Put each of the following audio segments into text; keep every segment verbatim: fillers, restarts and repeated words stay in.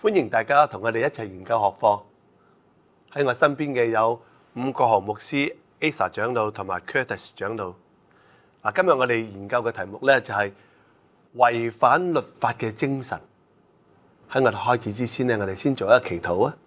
歡迎大家同我哋一齊研究學課。喺我身邊嘅有伍國豪牧師、Asa 長老同埋 Curtis 長老。嗱，今日我哋研究嘅題目咧就係違反律法嘅精神。喺我哋開始之前咧，我哋先做一個祈禱啊！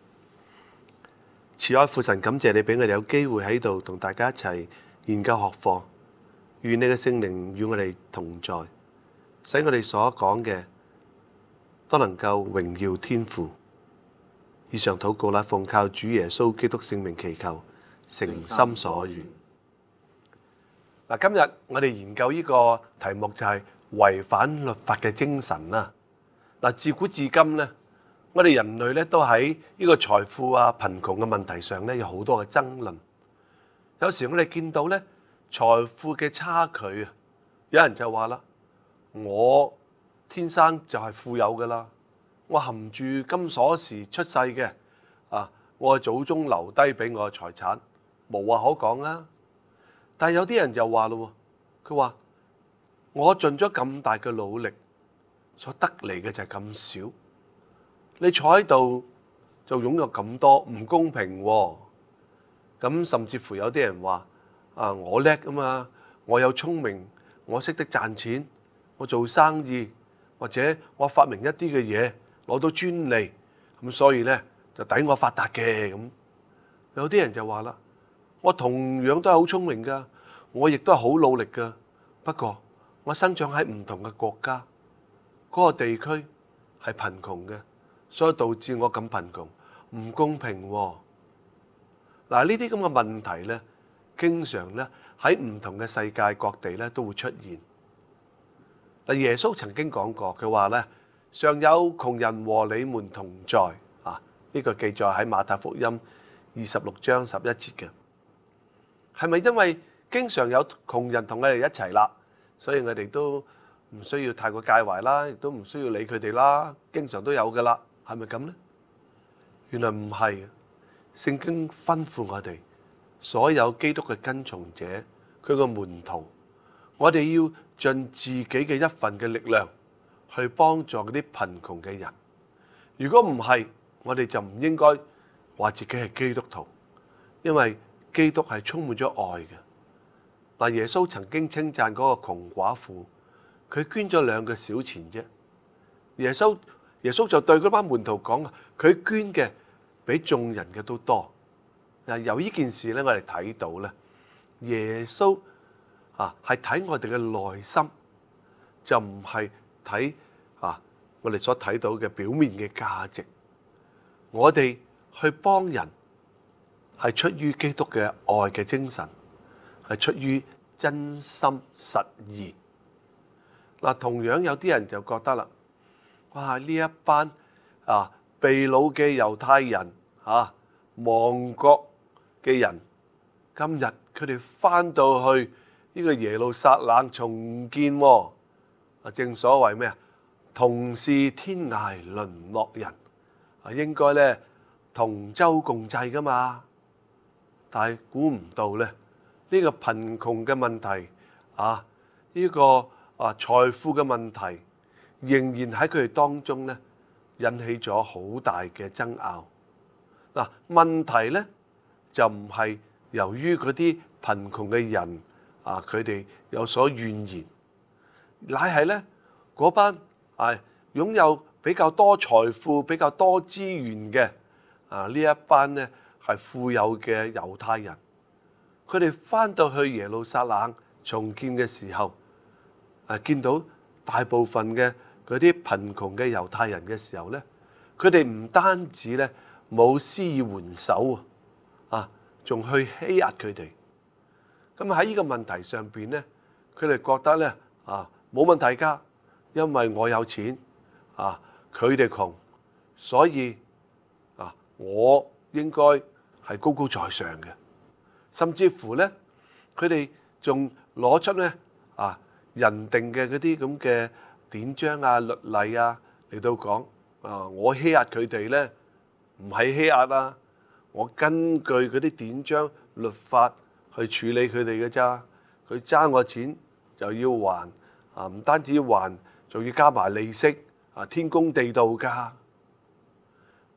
慈愛父神，感謝你俾我哋有機會喺度同大家一齊研究學課。願你嘅聖靈與我哋同在，使我哋所講嘅都能夠榮耀天父。以上禱告啦，奉靠主耶穌基督聖名祈求，誠心所願。嗱，今日我哋研究呢個題目就係違反律法嘅精神啦。嗱，自古至今咧，我哋人類咧都喺呢個財富啊、貧窮嘅問題上咧有好多嘅爭論。有時我哋見到咧財富嘅差距啊，有人就話啦：我天生就係富有噶啦，我含住金鎖匙出世嘅，啊，我嘅祖宗留低俾我嘅財產，無話可講啦。但係有啲人就話咯，佢話我盡咗咁大嘅努力，所得嚟嘅就係咁少，你坐喺度就擁有咁多，唔公平喎。咁甚至乎有啲人話：啊，我叻啊嘛，我有聰明，我識得賺錢，我做生意，或者我發明一啲嘅嘢攞到專利，咁所以咧就抵我發達嘅咁。有啲人就話啦：我同樣都係好聰明噶，我亦都係好努力噶，不過我生長喺唔同嘅國家，嗰個地區係貧窮嘅，所以導致我咁貧窮，唔公平喎。嗱，呢啲咁嘅問題咧，經常咧喺唔同嘅世界各地咧都會出現。嗱，耶穌曾經講過，佢話咧：常有窮人和你們同在。啊，呢個記載喺馬太福音二十六章十一節嘅。係咪因為經常有窮人同我哋一齊啦，所以我哋都唔需要太過介懷啦，亦都唔需要理佢哋啦？經常都有噶啦，係咪咁呢？原來唔係。聖經吩咐我哋所有基督嘅跟從者，佢個門徒，我哋要盡自己嘅一份嘅力量去幫助嗰啲貧窮嘅人。如果唔係，我哋就唔應該話自己係基督徒，因為基督係充滿咗愛嘅。嗱，耶穌曾經稱讚嗰個窮寡婦，佢捐咗兩個小錢啫。耶穌耶穌就對嗰班門徒講啊，佢捐嘅比眾人嘅都多。嗱，由呢件事咧，我哋睇到咧，耶穌啊係睇我哋嘅內心，就唔係睇啊我哋所睇到嘅表面嘅價值。我哋去幫人係出於基督嘅愛嘅精神，係出於真心實意。嗱，同樣有啲人就覺得啦，哇！呢一班啊被擄嘅猶太人啊，亡國嘅人，今日佢哋翻到去呢個耶路撒冷重建喎。啊，正所謂咩啊？同是天涯淪落人啊，應該咧同舟共濟噶嘛。但係估唔到咧，呢個貧窮嘅問題啊，呢個啊財富嘅問題，仍然喺佢哋當中咧引起咗好大嘅爭拗。嗱，問題咧就唔係由於嗰啲貧窮嘅人啊，佢哋有所怨言，乃係咧嗰班係擁有比較多財富、比較多資源嘅啊呢一班咧係富有嘅猶太人，佢哋翻到去耶路撒冷重建嘅時候，啊見到大部分嘅嗰啲貧窮嘅猶太人嘅時候咧，佢哋唔單止咧冇施以援手啊，仲去欺壓佢哋。咁喺呢個問題上邊咧，佢哋覺得咧啊冇問題㗎，因為我有錢啊，佢哋窮，所以啊我應該係高高在上嘅。甚至乎咧，佢哋仲攞出咧啊人定嘅嗰啲咁嘅典章啊、律例啊嚟到講啊，我欺壓佢哋咧，唔係欺壓啊，我根據嗰啲典章律法去處理佢哋嘅咋。佢爭我錢就要還啊，唔單止還，仲要加埋利息啊，天公地道㗎。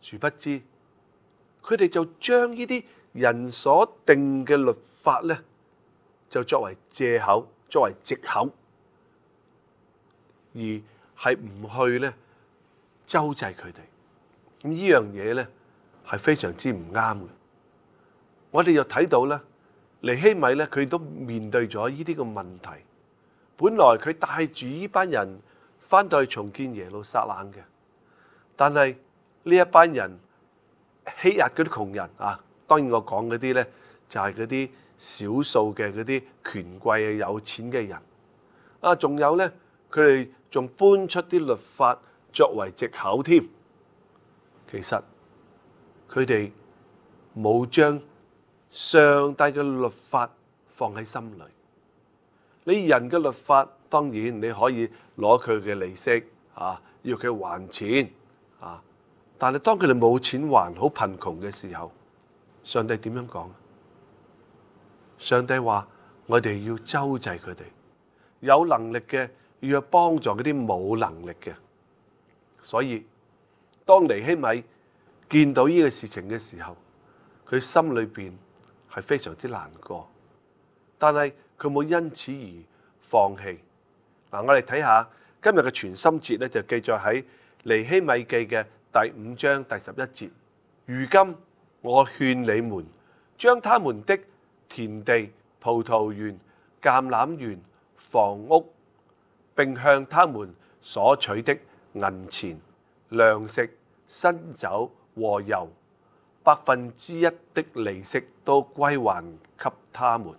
殊不知佢哋就將呢啲人所定嘅律法咧，就作為藉口，作為藉口，而係唔去咧周濟佢哋。咁呢樣嘢咧係非常之唔啱嘅。我哋又睇到咧，尼希米咧佢都面對咗呢啲嘅問題。本來佢帶住呢班人翻到去重建耶路撒冷嘅，但係呢一班人欺壓嗰啲窮人啊，當然我講嗰啲咧就係嗰啲少數嘅嗰啲權貴啊、有錢嘅人啊，仲有咧佢哋仲搬出啲律法作為藉口添。其實佢哋冇將上帝嘅律法放喺心裏。你人嘅律法當然你可以攞佢嘅利息啊，要佢還錢啊，但係當佢哋冇錢還，好貧窮嘅時候，上帝點樣講？上帝話我哋要周濟佢哋，有能力嘅要去幫助嗰啲冇能力嘅。所以當尼希米見到呢個事情嘅時候，佢心裏邊係非常之難過，但係佢冇因此而放棄。嗱，我哋睇下今日嘅全心節咧，就記載喺尼希米記嘅第五章第十一節。如今我勸你們，將他們的田地、葡萄園、橄欖園、房屋，並向他們所取的銀錢、糧食、新酒和油，百分之一的利息都歸還給他們。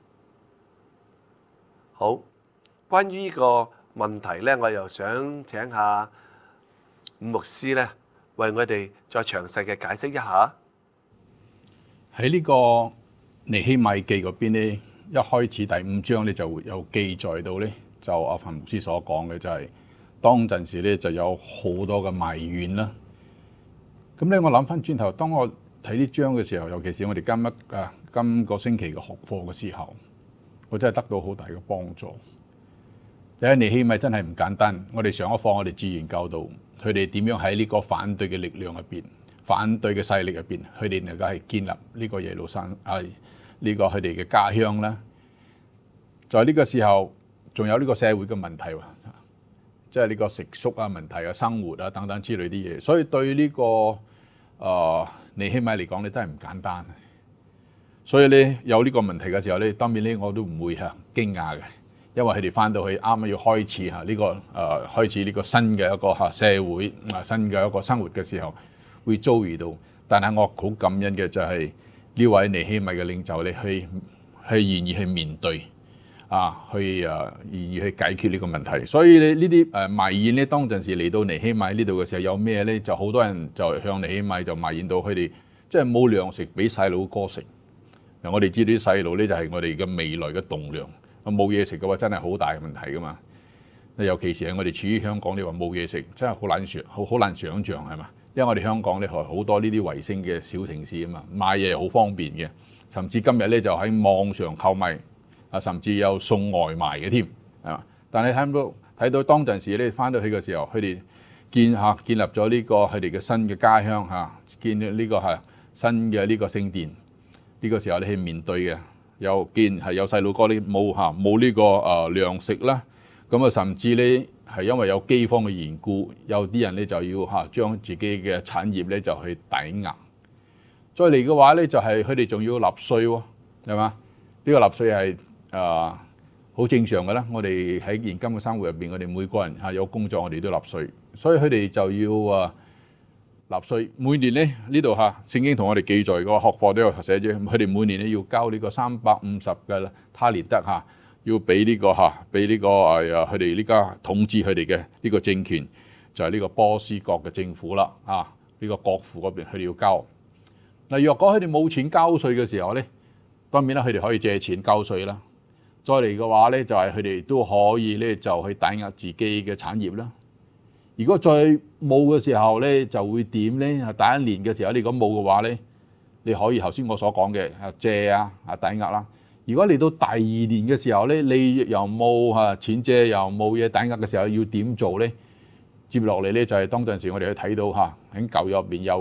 好，關於呢個問題咧，我又想請下伍牧師咧，為我哋再詳細嘅解釋一下。 喺呢個尼希米記嗰邊咧，一開始第五章咧就有記載到咧，就阿范牧師所講嘅就係、是、當陣時咧就有好多嘅埋怨啦。咁咧，我諗翻轉頭，當我睇呢章嘅時候，尤其是我哋今一啊今個星期嘅學課嘅時候，我真係得到好大嘅幫助。你睇尼希米真係唔簡單。我哋上一課我哋自然教導佢哋點樣喺呢個反對嘅力量入邊、反對嘅勢力入邊，佢哋能夠係建立呢個耶路撒冷啊呢個佢哋嘅家鄉啦。在呢個時候，仲有呢個社會嘅問題喎，即係呢個食宿啊問題啊、生活啊等等之類啲嘢。所以對呢個誒尼希米嚟講咧，真係唔簡單。所以咧有呢個問題嘅時候咧，當然咧我都唔會嚇驚訝嘅，因為佢哋翻到去啱啱要開始嚇呢個誒開始呢個新嘅一個嚇社會啊新嘅一個生活嘅時候，會遭遇到。但係我好感恩嘅就係呢位尼希米嘅領袖咧，去去願意去面對啊，去誒願意去解決呢個問題。所以咧呢啲誒埋怨咧，當陣時嚟到尼希米呢度嘅時候，有咩咧？就好多人就向尼希米就埋怨到佢哋即係冇糧食俾細路哥食。嗱，我哋知道啲細路咧就係我哋嘅未來嘅棟梁，冇嘢食嘅話真係好大嘅問題噶嘛。尤其是係我哋處於香港，你話冇嘢食，真係好難想，好好難想像係嘛？因為我哋香港咧係好多呢啲衛星嘅小城市啊嘛，買嘢好方便嘅，甚至今日咧就喺網上購買，啊甚至有送外賣嘅添，係嘛？但係睇到睇到當陣時咧翻到去嘅時候，佢哋建嚇建立咗呢個佢哋嘅新嘅家鄉嚇，建呢個係新嘅呢個聖殿。呢個時候你係面對嘅，有見係有細路哥，你冇嚇冇呢個誒糧食啦，咁啊甚至咧係因為有饑荒嘅緣故，有啲人咧就要嚇將自己嘅產業咧就去抵押。再嚟嘅話咧就係佢哋仲要納稅喎，係嘛？呢個納稅係誒好正常嘅啦。我哋喺現今嘅生活入邊，我哋每個人嚇有工作，我哋都納稅，所以佢哋就要誒。納稅每年咧呢度嚇聖經同我哋記載個學課都有寫住，佢哋每年咧要交呢個三百五十嘅他連得嚇，要俾呢個嚇俾呢個誒佢哋呢家統治佢哋嘅呢個政權就係呢個波斯國嘅政府啦啊，呢個國庫嗰邊佢哋要交。嗱，若果佢哋冇錢交稅嘅時候咧，當然啦佢哋可以借錢交稅啦。再嚟嘅話咧就係佢哋都可以咧就去抵押自己嘅產業啦。如果再冇嘅時候咧，就會點咧？第一年嘅時候，你如果冇嘅話咧，你可以頭先我所講嘅借啊、啊抵押啦。如果嚟到第二年嘅時候咧，你又冇嚇錢借，又冇嘢抵押嘅時候，要點做咧？接落嚟咧就係當陣時我哋去睇到嚇喺舊約入邊有嘅，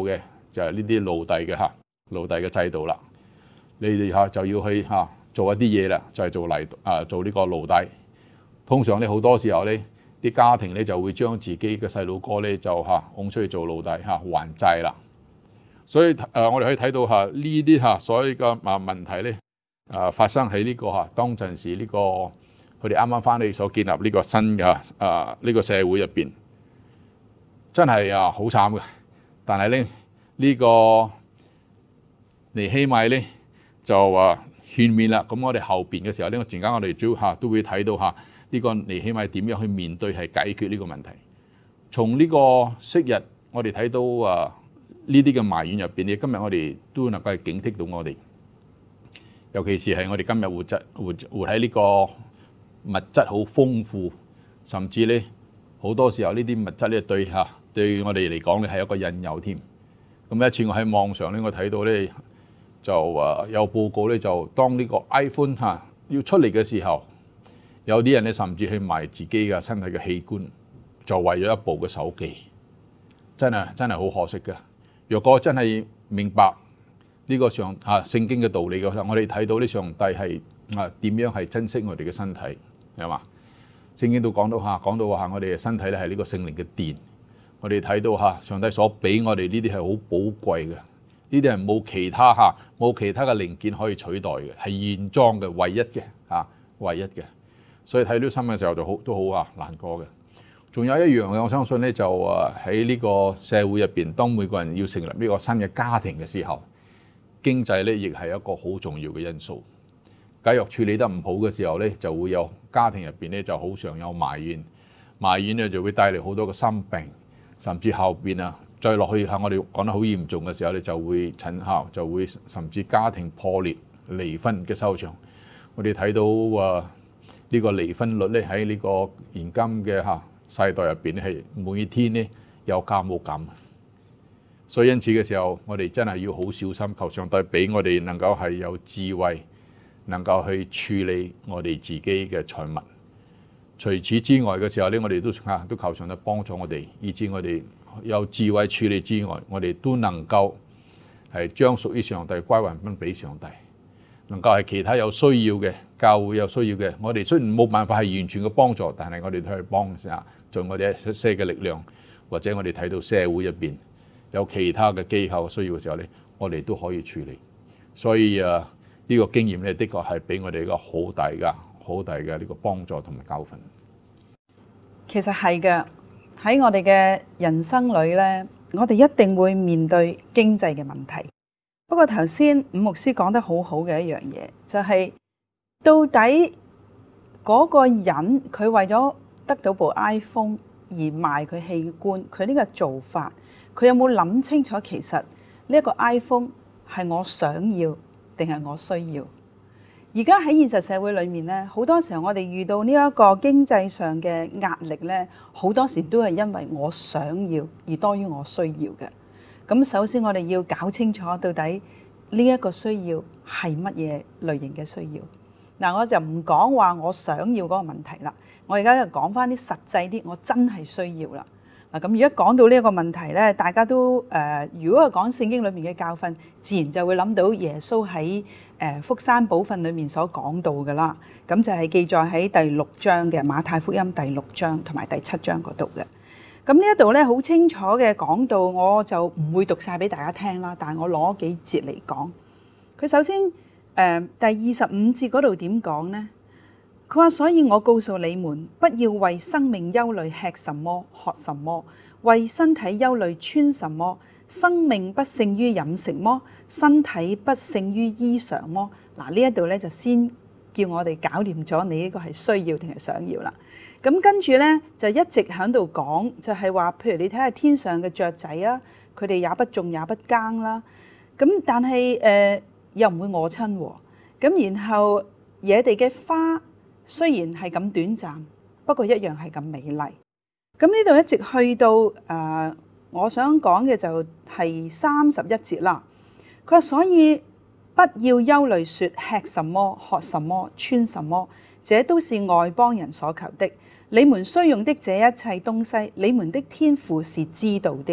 就係呢啲奴隸嘅嚇奴隸嘅制度啦。你哋嚇就要去嚇做一啲嘢啦，就係、是、做嚟啊做呢個奴隸。通常咧好多時候咧，啲家庭咧就會將自己嘅細路哥咧就嚇拱出去做奴隸嚇還債啦。所以誒、呃，我哋可以睇到嚇呢啲嚇所有嘅啊問題咧誒發生喺呢、這個嚇當陣時呢、這個佢哋啱啱翻嚟所建立呢個新嘅誒呢個社會入邊，真係啊好慘嘅。但係咧呢、這個尼希米咧就話勸勉啦。咁我哋後邊嘅時候咧，陣間我哋主要嚇都會睇到嚇呢個尼希米點樣去面對係解決呢個問題。從呢個昔日我哋睇到啊呢啲嘅埋怨入邊咧，今日我哋都能夠係警惕到我哋，尤其是係我哋今日活質活活喺呢個物質好豐富，甚至咧好多時候呢啲物質咧對嚇對我哋嚟講咧係一個引誘添。咁一次我喺網上咧，我睇到咧就誒有報告咧，就當呢個 iPhone 嚇要出嚟嘅時候，有啲人咧甚至去賣自己嘅身體嘅器官，就為咗一部嘅手機，真係真係好可惜嘅。若果真係明白呢個上啊聖經嘅道理嘅時候，我哋睇到呢上帝係啊點樣係珍惜我哋嘅身體，係嘛？聖經都講到嚇，講到話我哋嘅身體咧係呢個聖靈嘅殿。我哋睇到嚇上帝所俾我哋呢啲係好寶貴嘅，呢啲係冇其他嚇冇其他嘅零件可以取代嘅，係原裝嘅唯一嘅嚇唯一嘅。所以睇到新聞嘅時候就好都好啊難過嘅。仲有一樣嘅，我相信咧就誒喺呢個社會入邊，當每個人要成立呢個新嘅家庭嘅時候，經濟咧亦係一個好重要嘅因素。假若處理得唔好嘅時候咧，就會有家庭入邊咧就好常有埋怨，埋怨咧就會帶嚟好多嘅心病，甚至後邊啊再落去嚇我哋講得好嚴重嘅時候咧，就會產生就會甚至家庭破裂、離婚嘅收場。我哋睇到誒呢個離婚率咧喺呢個現今嘅嚇世代入邊咧係每天咧有加冇減，所以因此嘅時候，我哋真係要好小心，求上帝俾我哋能夠係有智慧，能夠去處理我哋自己嘅財物。除此之外嘅時候咧，我哋都啊都求上帝幫助我哋，以致我哋有智慧處理之外，我哋都能夠係將屬於上帝歸還翻俾上帝。能夠係其他有需要嘅教會有需要嘅，我哋雖然冇辦法係完全嘅幫助，但係我哋都去幫下，盡我哋一些嘅力量，或者我哋睇到社會入邊有其他嘅機構需要嘅時候咧，我哋都可以處理。所以啊，呢個經驗咧，的確係俾我哋一個好大嘅、好大嘅呢個幫助同埋教訓。 其實係嘅，喺我哋嘅人生裏咧，我哋一定會面對經濟嘅問題。不過頭先伍牧師講得好好嘅一樣嘢，就係到底嗰個人佢為咗得到部 iPhone 而賣佢器官，佢呢個做法，佢有冇諗清楚其實呢一個 iPhone 係我想要定係我需要？而家喺現實社會裏面咧，好多時候我哋遇到呢一個經濟上嘅壓力咧，好多時都係因為我想要而多於我需要嘅。咁首先我哋要搞清楚到底呢一個需要係乜嘢類型嘅需要。嗱，我就唔講話我想要嗰個問題啦，我而家就講翻啲實際啲，我真係需要啦。嗱，咁如果講到呢一個問題咧，大家都誒、呃，如果係講聖經裏面嘅教訓，自然就會諗到耶穌喺誒福山寶訓裏面所講到嘅啦。咁就係記載喺第六章嘅馬太福音第六章同埋第七章嗰度嘅。咁呢一度咧好清楚嘅講到，我就唔會讀晒俾大家聽啦，但係我攞幾節嚟講。佢首先誒、呃、第二十五節嗰度點講呢？佢話：所以我告訴你們，不要為生命憂慮吃什麼、喝什麼；為身體憂慮穿什麼。生命不勝於飲食麼？身體不勝於衣裳麼？嗱，呢一度咧就先叫我哋搞掂咗你呢個係需要定係想要啦。咁跟住咧就一直喺度講，就係話，譬如你睇下天上嘅雀仔啊，佢哋也不種也不耕啦。咁但係誒、呃、又唔會餓親喎。咁然後野地嘅花雖然係咁短暫，不過一樣係咁美麗。咁呢度一直去到誒、呃，我想講嘅就係三十一節啦。佢話：所以不要憂慮，說吃什麼、喝什麼、穿什麼，這都是外邦人所求的。你們需用的這一切東西，你們的天父是知道的。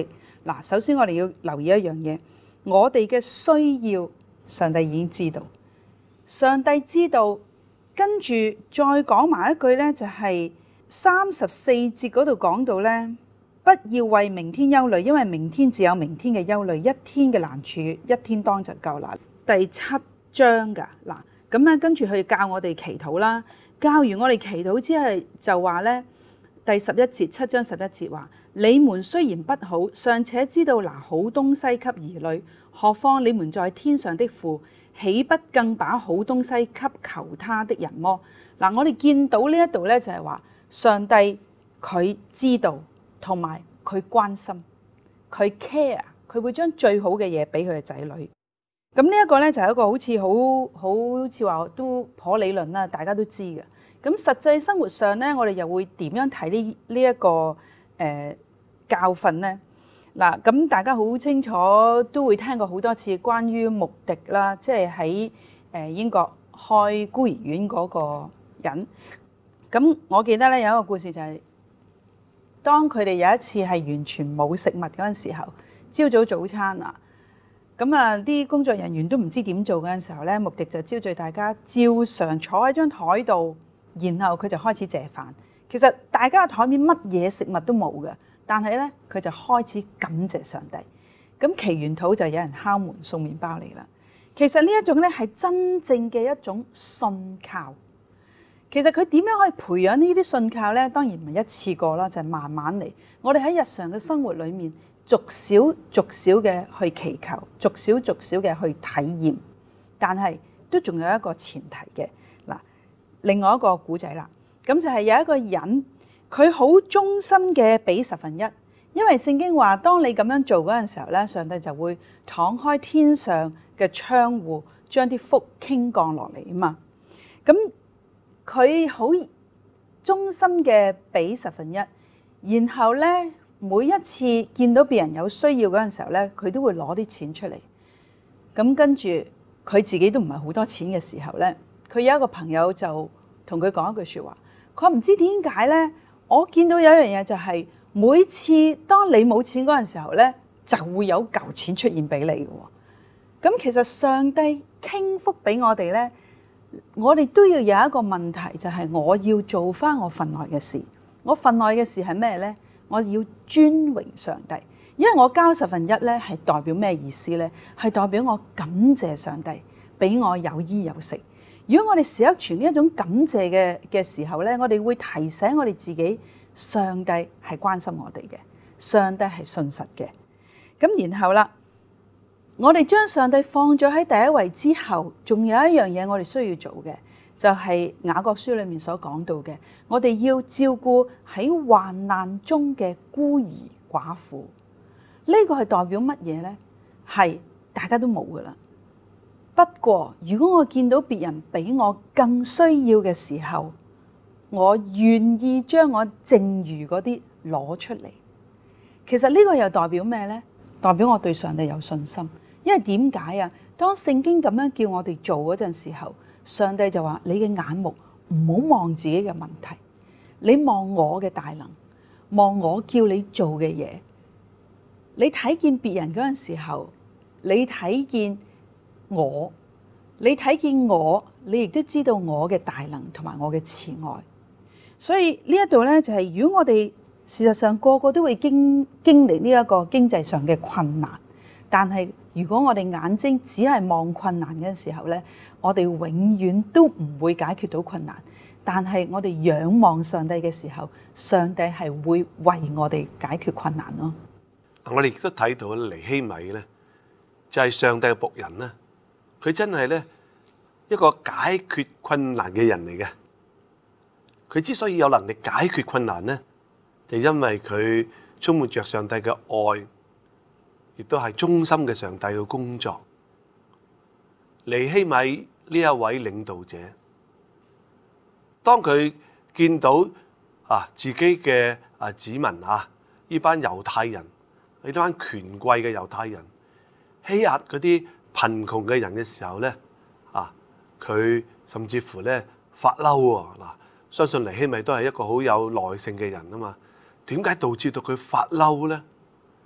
嗱，首先我哋要留意一樣嘢，我哋嘅需要，上帝已經知道，上帝知道，跟住再講埋一句咧，就係三十四節嗰度講到咧，不要為明天憂慮，因為明天自有明天嘅憂慮，一天嘅難處，一天當就夠啦。第七章噶嗱，咁咧跟住佢教我哋祈禱啦，教完我哋祈禱之後就話咧，第十一節七章十一節話：你們雖然不好，尚且知道拿好東西給兒女，何況你們在天上的父，豈不更把好東西給求他的人麼？嗱，我哋見到呢一度咧，就係話上帝佢知道。同埋佢關心，佢 care， 佢會將最好嘅嘢俾佢嘅仔女。咁呢一個咧就係一個好似好好似話都頗理論啦，大家都知嘅。咁實際生活上咧，我哋又會點樣睇呢呢一個誒、呃、教訓咧？嗱，咁大家好清楚都會聽過好多次關於穆迪啦，即係喺誒英國開孤兒院嗰個人。咁我記得咧有一個故事就係、是。當佢哋有一次係完全冇食物嗰陣時候，朝早早餐啊，咁啊啲工作人員都唔知點做嗰陣時候咧，穆迪就招聚大家照常坐喺張台度，然後佢就開始謝飯。其實大家嘅台面乜嘢食物都冇嘅，但係咧佢就開始感謝上帝。咁祈完禱就有人敲門送麵包嚟啦。其實呢一種咧係真正嘅一種信靠。其實佢點樣可以培養呢啲信靠呢？當然唔係一次過啦，就係慢慢嚟。我哋喺日常嘅生活裏面，逐少逐少嘅去祈求，逐少逐少嘅去體驗。但係都仲有一個前提嘅嗱，另外一個古仔啦，咁就係有一個人，佢好忠心嘅俾十分一，因為聖經話，當你咁樣做嗰陣時候咧，上帝就會敞開天上嘅窗戶，將啲福傾降落嚟啊嘛，咁。佢好忠心嘅俾十分一，然後咧每一次見到別人有需要嗰陣時候咧，佢都會攞啲錢出嚟。咁跟住佢自己都唔係好多錢嘅時候咧，佢有一個朋友就同佢講一句説話，佢唔知點解咧，我見到有一樣嘢就係、是、每次當你冇錢嗰陣時候咧，就會有嚿錢出現俾你嘅喎。咁其實上帝傾福俾我哋咧。我哋都要有一個問題，就係、是、我要做翻我份內嘅事。我份內嘅事係咩呢？我要尊榮上帝，因為我交十分一咧，係代表咩意思呢？係代表我感謝上帝俾我有衣有食。如果我哋時刻存呢一種感謝嘅嘅時候咧，我哋會提醒我哋自己，上帝係關心我哋嘅，上帝係信實嘅。咁然後啦。我哋將上帝放咗喺第一位之後，仲有一樣嘢我哋需要做嘅，就係雅各書裏面所講到嘅，我哋要照顧喺患難中嘅孤兒寡婦。呢個係代表乜嘢呢？係大家都冇噶啦。不過如果我見到別人比我更需要嘅時候，我願意將我剩餘嗰啲攞出嚟。其實呢個又代表咩呢？代表我對上帝有信心。因為點解啊？當聖經咁樣叫我哋做嗰陣時候，上帝就話：你嘅眼目唔好望自己嘅問題，你望我嘅大能，望我叫你做嘅嘢。你睇見別人嗰陣時候，你睇見我，你睇見我，你亦都知道我嘅大能同埋我嘅慈愛。所以呢一度咧，就係如果我哋事實上個個都會經經歷呢一個經濟上嘅困難，但係如果我哋眼睛只係望困難嘅時候咧，我哋永遠都唔會解決到困難。但係我哋仰望上帝嘅時候，上帝係會為我哋解決困難咯。 我哋亦都睇到尼希米咧，就係上帝嘅僕人啦。佢真係咧一個解決困難嘅人嚟嘅。佢之所以有能力解決困難咧，就因為佢充滿着上帝嘅愛。亦都係忠心嘅上帝嘅工作。尼希米呢一位領導者，當佢見到啊自己嘅啊子民啊呢班猶太人，呢班權貴嘅猶太人欺壓嗰啲貧窮嘅人嘅時候咧，啊佢甚至乎咧發嬲喎。嗱，相信尼希米都係一個好有耐性嘅人啊嘛。點解導致到佢發嬲咧？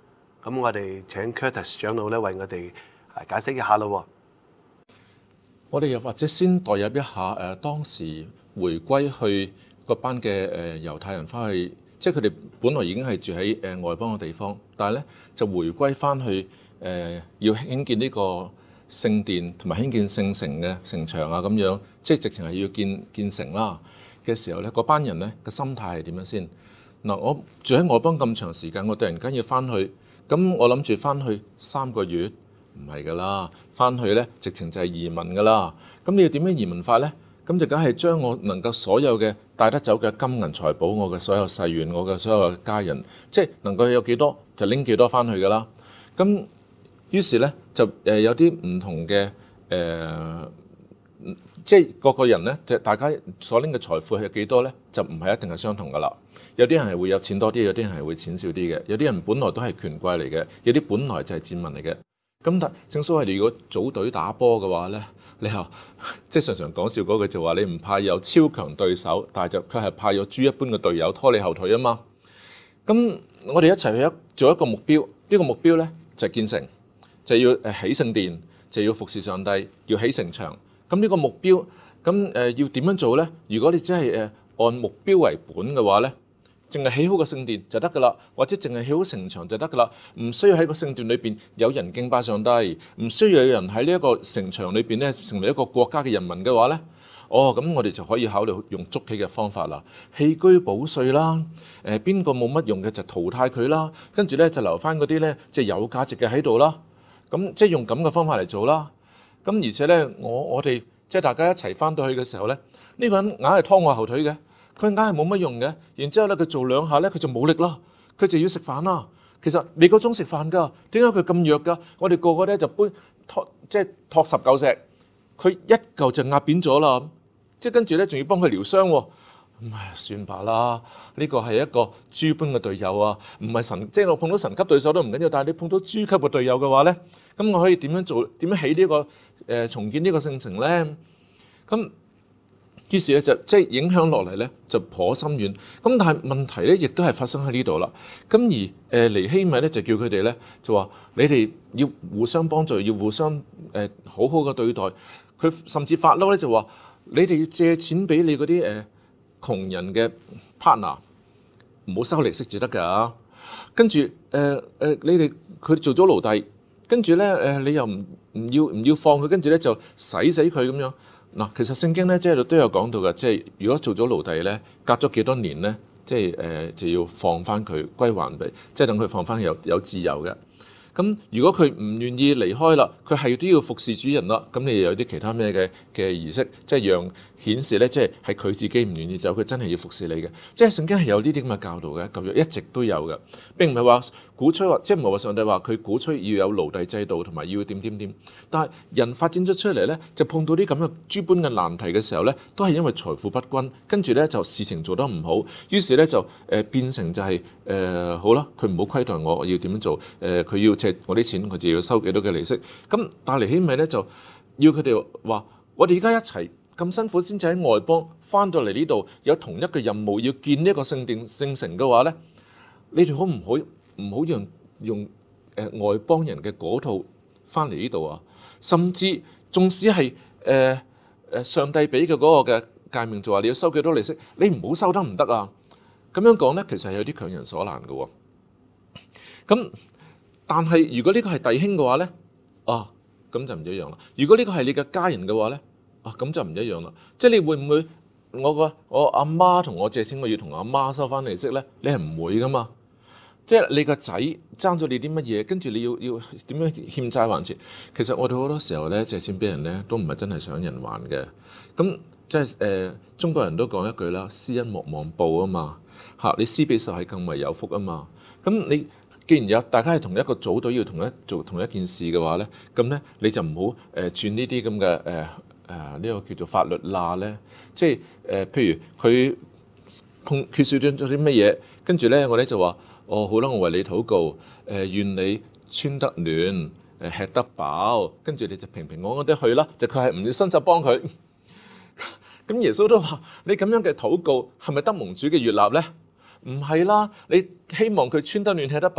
咁我哋請 Curtis 長老咧為我哋解釋一下咯。 我哋又或者先代入一下誒、呃、當時回歸去嗰班嘅誒猶太人翻去，即係佢哋本來已經係住喺誒、呃、外邦嘅地方，但係咧就回歸翻去誒、呃、要興建呢個聖殿同埋興建聖城嘅城牆啊咁樣，即係直情係要建建成啦嘅時候咧，嗰班人咧嘅心態係點樣先？嗱，我住喺外邦咁長時間，我突然間要翻去，咁我諗住翻去三個月。唔係㗎啦，翻去咧直情就係移民㗎啦。咁你要點樣移民法咧？咁就梗係將我能夠所有嘅帶得走嘅金銀財寶，我嘅所有細園，我嘅所有嘅家人，即係能夠有幾多就拎幾多翻去㗎啦。咁於是咧就誒有啲唔同嘅誒、呃，即係個個人咧就大家所拎嘅財富係幾多咧，就唔係一定係相同㗎啦。有啲人係會有錢多啲，有啲人係會錢少啲嘅。有啲人本來都係權貴嚟嘅，有啲本來就係賤民嚟嘅。咁但正所謂，你如果組隊打波嘅話咧，你又即係常常講笑嗰句就話，你唔怕有超強對手，但係就佢係怕有豬一般嘅隊友拖你後腿啊嘛。咁我哋一齊去一做一個目標，呢、這個目標咧就係建成，就要誒起聖殿，就要服侍上帝，要起城牆。咁呢個目標，咁誒要點樣做咧？如果你只係誒按目標為本嘅話咧，淨係起好個聖殿就得㗎啦，或者淨係起好城牆就得㗎啦，唔需要喺個聖殿裏邊有人敬拜上帝，唔需要有人喺呢一個城牆裏邊咧成為一個國家嘅人民嘅話咧，哦咁我哋就可以考慮用捉棋嘅方法啦，棄車保帥啦，誒邊個冇乜用嘅就淘汰佢啦，跟住咧就留翻嗰啲咧即係有價值嘅喺度啦，咁即係用咁嘅方法嚟做啦。咁而且咧我我哋即係大家一齊翻到去嘅時候咧，呢個人硬係拖我後腿嘅。佢硬係冇乜用嘅，然之後咧佢做兩下咧佢就冇力啦，佢就要食飯啦。其實未夠鐘食飯㗎，點解佢咁弱㗎？我哋個個咧就搬托即係托十嚿石，佢一嚿就壓扁咗啦。即係跟住咧仲要幫佢療傷喎。咁唉算罷啦，呢個係一個豬般嘅隊友啊，唔係神，即係我碰到神級對手都唔緊要，但係你碰到豬級嘅隊友嘅話咧，咁我可以點樣做？點樣起呢、這個誒、呃、重建呢個聖城咧？咁於是咧就即係影響落嚟咧就頗深遠，咁但係問題咧亦都係發生喺呢度啦。咁而誒尼希米咧就叫佢哋咧就話：你哋要互相幫助，要互相誒、呃、好好嘅對待。佢甚至發嬲咧就話：你哋要借錢俾你嗰啲誒窮人嘅 partner，唔好收利息就得㗎。跟住誒誒你哋佢做咗奴隸，跟住咧誒你又唔唔要唔要放佢，跟住咧就洗死佢咁樣。嗱，其實聖經咧即係都有講到嘅，即係如果做咗奴隸咧，隔咗幾多年咧，即係誒、呃、就要放翻佢歸還俾，即係等佢放翻有有自由嘅。咁如果佢唔願意離開啦，佢係都要服侍主人啦。咁你又有啲其他咩嘅嘅儀式，即係讓顯示咧，即係係佢自己唔願意走，佢真係要服侍你嘅。即係聖經係有呢啲咁嘅教導嘅，舊約一直都有嘅。並唔係話鼓吹話，即係唔係話上帝話佢鼓吹要有奴隸制度同埋要點點點。但係人發展咗出嚟咧，就碰到啲咁嘅諸般嘅難題嘅時候咧，都係因為財富不均，跟住咧就事情做得唔好，於是咧就誒、呃、變成就係、是、誒、呃、好啦，佢唔好虧待我，我要點樣做？誒、呃、佢要借我啲錢，佢就要收幾多嘅利息。咁但係尼希米咧就要佢哋話：我哋而家一齊咁辛苦先至喺外邦翻到嚟呢度，有同一個任務要建呢一個聖殿聖城嘅話咧，你哋可唔可以唔好用用誒、呃、外邦人嘅嗰套翻嚟呢度啊？甚至縱使係誒誒上帝俾嘅嗰個嘅誡命，就話你要收幾多利息，你唔好收得唔得啊？咁樣講咧，其實係有啲強人所難嘅喎。咁但係如果呢個係弟兄嘅話咧，啊咁就唔一樣啦。如果呢個係你嘅家人嘅話咧，啊咁就唔一樣啦。即係你會唔會我個我阿媽同我借錢，我要同阿媽收翻利息咧？你係唔會噶嘛？即係你個仔爭咗你啲乜嘢，跟住你要要點樣欠債還錢？其實我哋好多時候咧借錢俾人咧，都唔係真係想人還嘅。咁即係誒、呃，中國人都講一句啦，施恩莫忘報啊嘛嚇，你施比受係更為有福啊嘛。咁你既然有大家係同一個組隊要同一做同一件事嘅話咧，咁咧你就唔好誒轉呢啲咁嘅誒誒呢個叫做法律罅咧。即係誒、呃，譬如佢碰缺少咗啲乜嘢，跟住咧我咧就話。哦，好啦，我為你禱告，誒、呃、願你穿得暖，誒、呃、吃得飽，跟住你就平平安安地去啦。就佢係唔要伸手幫佢。咁耶穌都話：你咁樣嘅禱告係咪得蒙主嘅悅納咧？唔係啦，你希望佢穿得暖、吃得飽，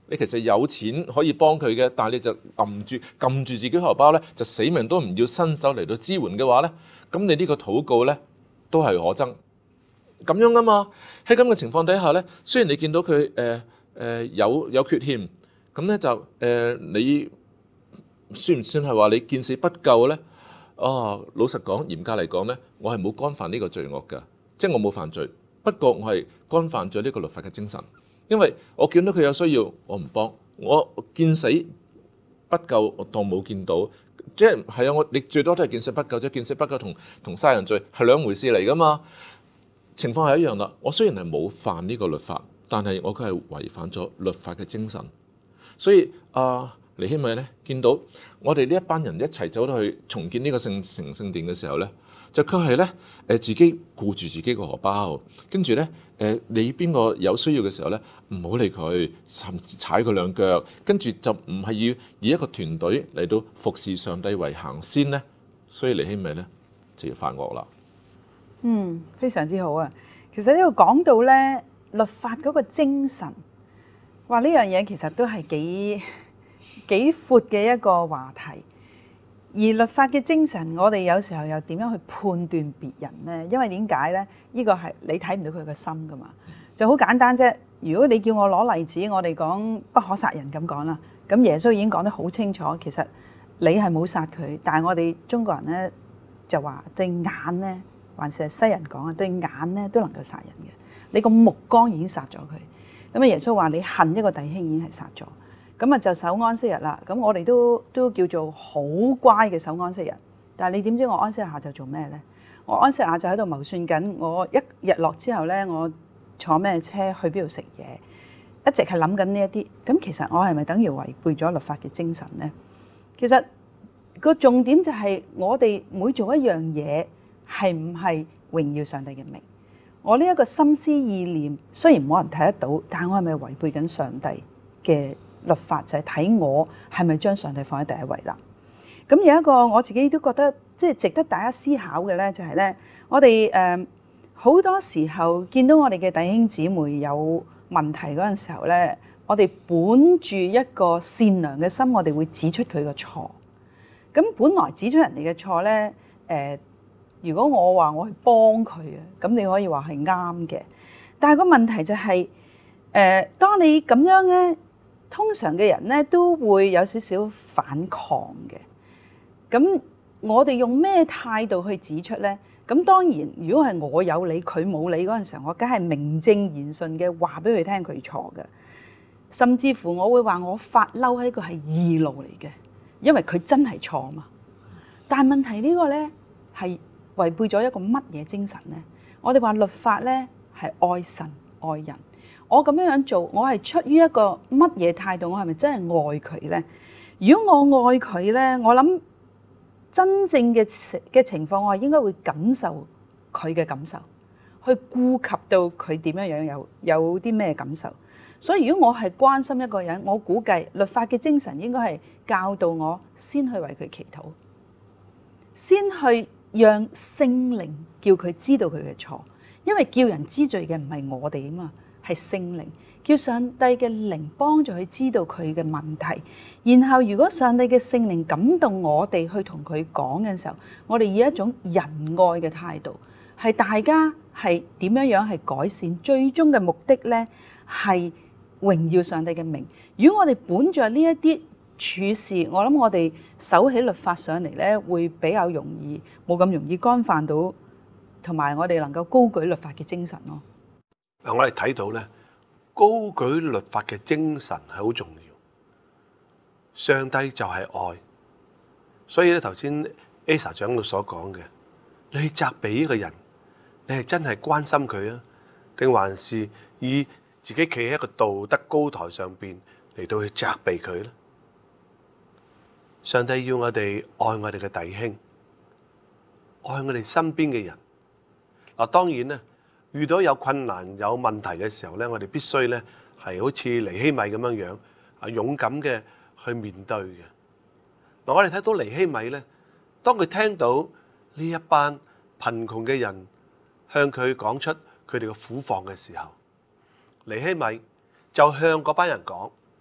你其實有錢可以幫佢嘅，但係你就撳住撳住自己荷包咧，就死命都唔要伸手嚟到支援嘅話咧，咁你呢個禱告咧都係可憎。咁樣啊嘛，喺咁嘅情況底下咧，雖然你見到佢誒誒有有缺陷，咁咧就誒、呃、你算唔算係話你見死不救咧？啊，老實講，嚴格嚟講咧，我係冇干犯呢個罪惡㗎，即係我冇犯罪，不過我係干犯咗呢個律法嘅精神，因為我見到佢有需要，我唔幫，我見死不救，我當冇見到，即係係啊，我你最多都係見死不救啫，見死不救同同殺人罪係兩回事嚟㗎嘛。情況係一樣啦，我雖然係冇犯呢個律法，但係我佢係違反咗律法嘅精神。所以啊，尼希米咧見到我哋呢一班人一齊走到去重建呢個聖城聖殿嘅時候咧，就佢係咧誒自己顧住自己個荷包，跟住咧誒你邊個有需要嘅時候咧，唔好理佢，甚至踩佢兩腳，跟住就唔係要以一個團隊嚟到服侍上帝為行先咧，所以尼希米咧就要發惡啦。 嗯，非常之好啊！其實呢度講到咧律法嗰個精神，話呢樣嘢其實都係幾幾闊嘅一個話題。而律法嘅精神，我哋有時候又點樣去判斷別人呢？因為點解呢？呢個係你睇唔到佢個心噶嘛，就好簡單啫。如果你叫我攞例子，我哋講不可殺人咁講啦，咁耶穌已經講得好清楚，其實你係冇殺佢，但係我哋中國人呢，就話對眼呢。還是係西人講啊，對眼咧都能夠殺人嘅。你個目光已經殺咗佢。咁啊，耶穌話你恨一個弟兄已經係殺咗。咁啊就守安息日啦。咁我哋都都叫做好乖嘅守安息日。但係你點知我安息日下晝做咩咧？我安息日下晝喺度謀算緊，我一日落之後咧，我坐咩車去邊度食嘢，一直係諗緊呢一啲。咁其實我係咪等於違背咗律法嘅精神咧？其實個重點就係我哋每做一樣嘢，係唔係榮耀上帝嘅名？我呢一個心思意念雖然冇人睇得到，但係我係咪違背緊上帝嘅律法？就係睇我係咪將上帝放喺第一位啦？咁有一個我自己都覺得即係值得大家思考嘅咧，就係咧，我哋誒好多時候見到我哋嘅弟兄姊妹有問題嗰陣時候咧，我哋本住一個善良嘅心，我哋會指出佢嘅錯。咁本來指出人哋嘅錯咧，誒、呃。如果我話我去幫佢啊，咁你可以話係啱嘅。但係個問題就係、是，誒、呃，當你咁樣咧，通常嘅人咧都會有少少反抗嘅。咁我哋用咩態度去指出咧？咁當然，如果係我有理佢冇理嗰陣時候，我梗係名正言順嘅話俾佢聽佢錯嘅。甚至乎我會話我發嬲喺個係義怒嚟嘅，因為佢真係錯嘛。但係問題呢個咧係違背咗一個乜嘢精神呢？我哋話律法咧係愛神愛人，我咁樣樣做，我係出於一個乜嘢態度？我係咪真係愛佢呢？如果我愛佢咧，我諗真正嘅嘅情況，我係應該會感受佢嘅感受，去顧及到佢點樣樣有有啲咩感受。所以如果我係關心一個人，我估計律法嘅精神應該係教導我先去為佢祈禱，先去讓聖靈叫佢知道佢嘅錯，因為叫人知罪嘅唔係我哋啊嘛，係聖靈，叫上帝嘅靈幫助佢知道佢嘅問題。然後如果上帝嘅聖靈感動我哋去同佢講嘅時候，我哋以一種仁愛嘅態度，係大家係點樣樣係改善，最終嘅目的呢係榮耀上帝嘅名。如果我哋本着呢一啲處事，我諗我哋守起律法上嚟咧，會比較容易，冇咁容易干犯到，同埋我哋能夠高舉律法嘅精神咯。 嗱，我哋睇到咧，高舉律法嘅精神係好重要。上帝就係愛，所以咧頭先 Asa 長老所講嘅，你去責備呢個人，你係真係關心佢啊，定還是以自己企喺一個道德高台上邊嚟到去責備佢咧？上帝要我哋愛我哋嘅弟兄，愛我哋身邊嘅人。嗱，當然咧，遇到有困難、有問題嘅時候咧，我哋必須咧係好似尼希米咁樣樣啊，勇敢嘅去面對嘅。嗱，我哋睇到尼希米咧，當佢聽到呢一班貧窮嘅人向佢講出佢哋嘅苦況嘅時候，尼希米就向嗰班人講：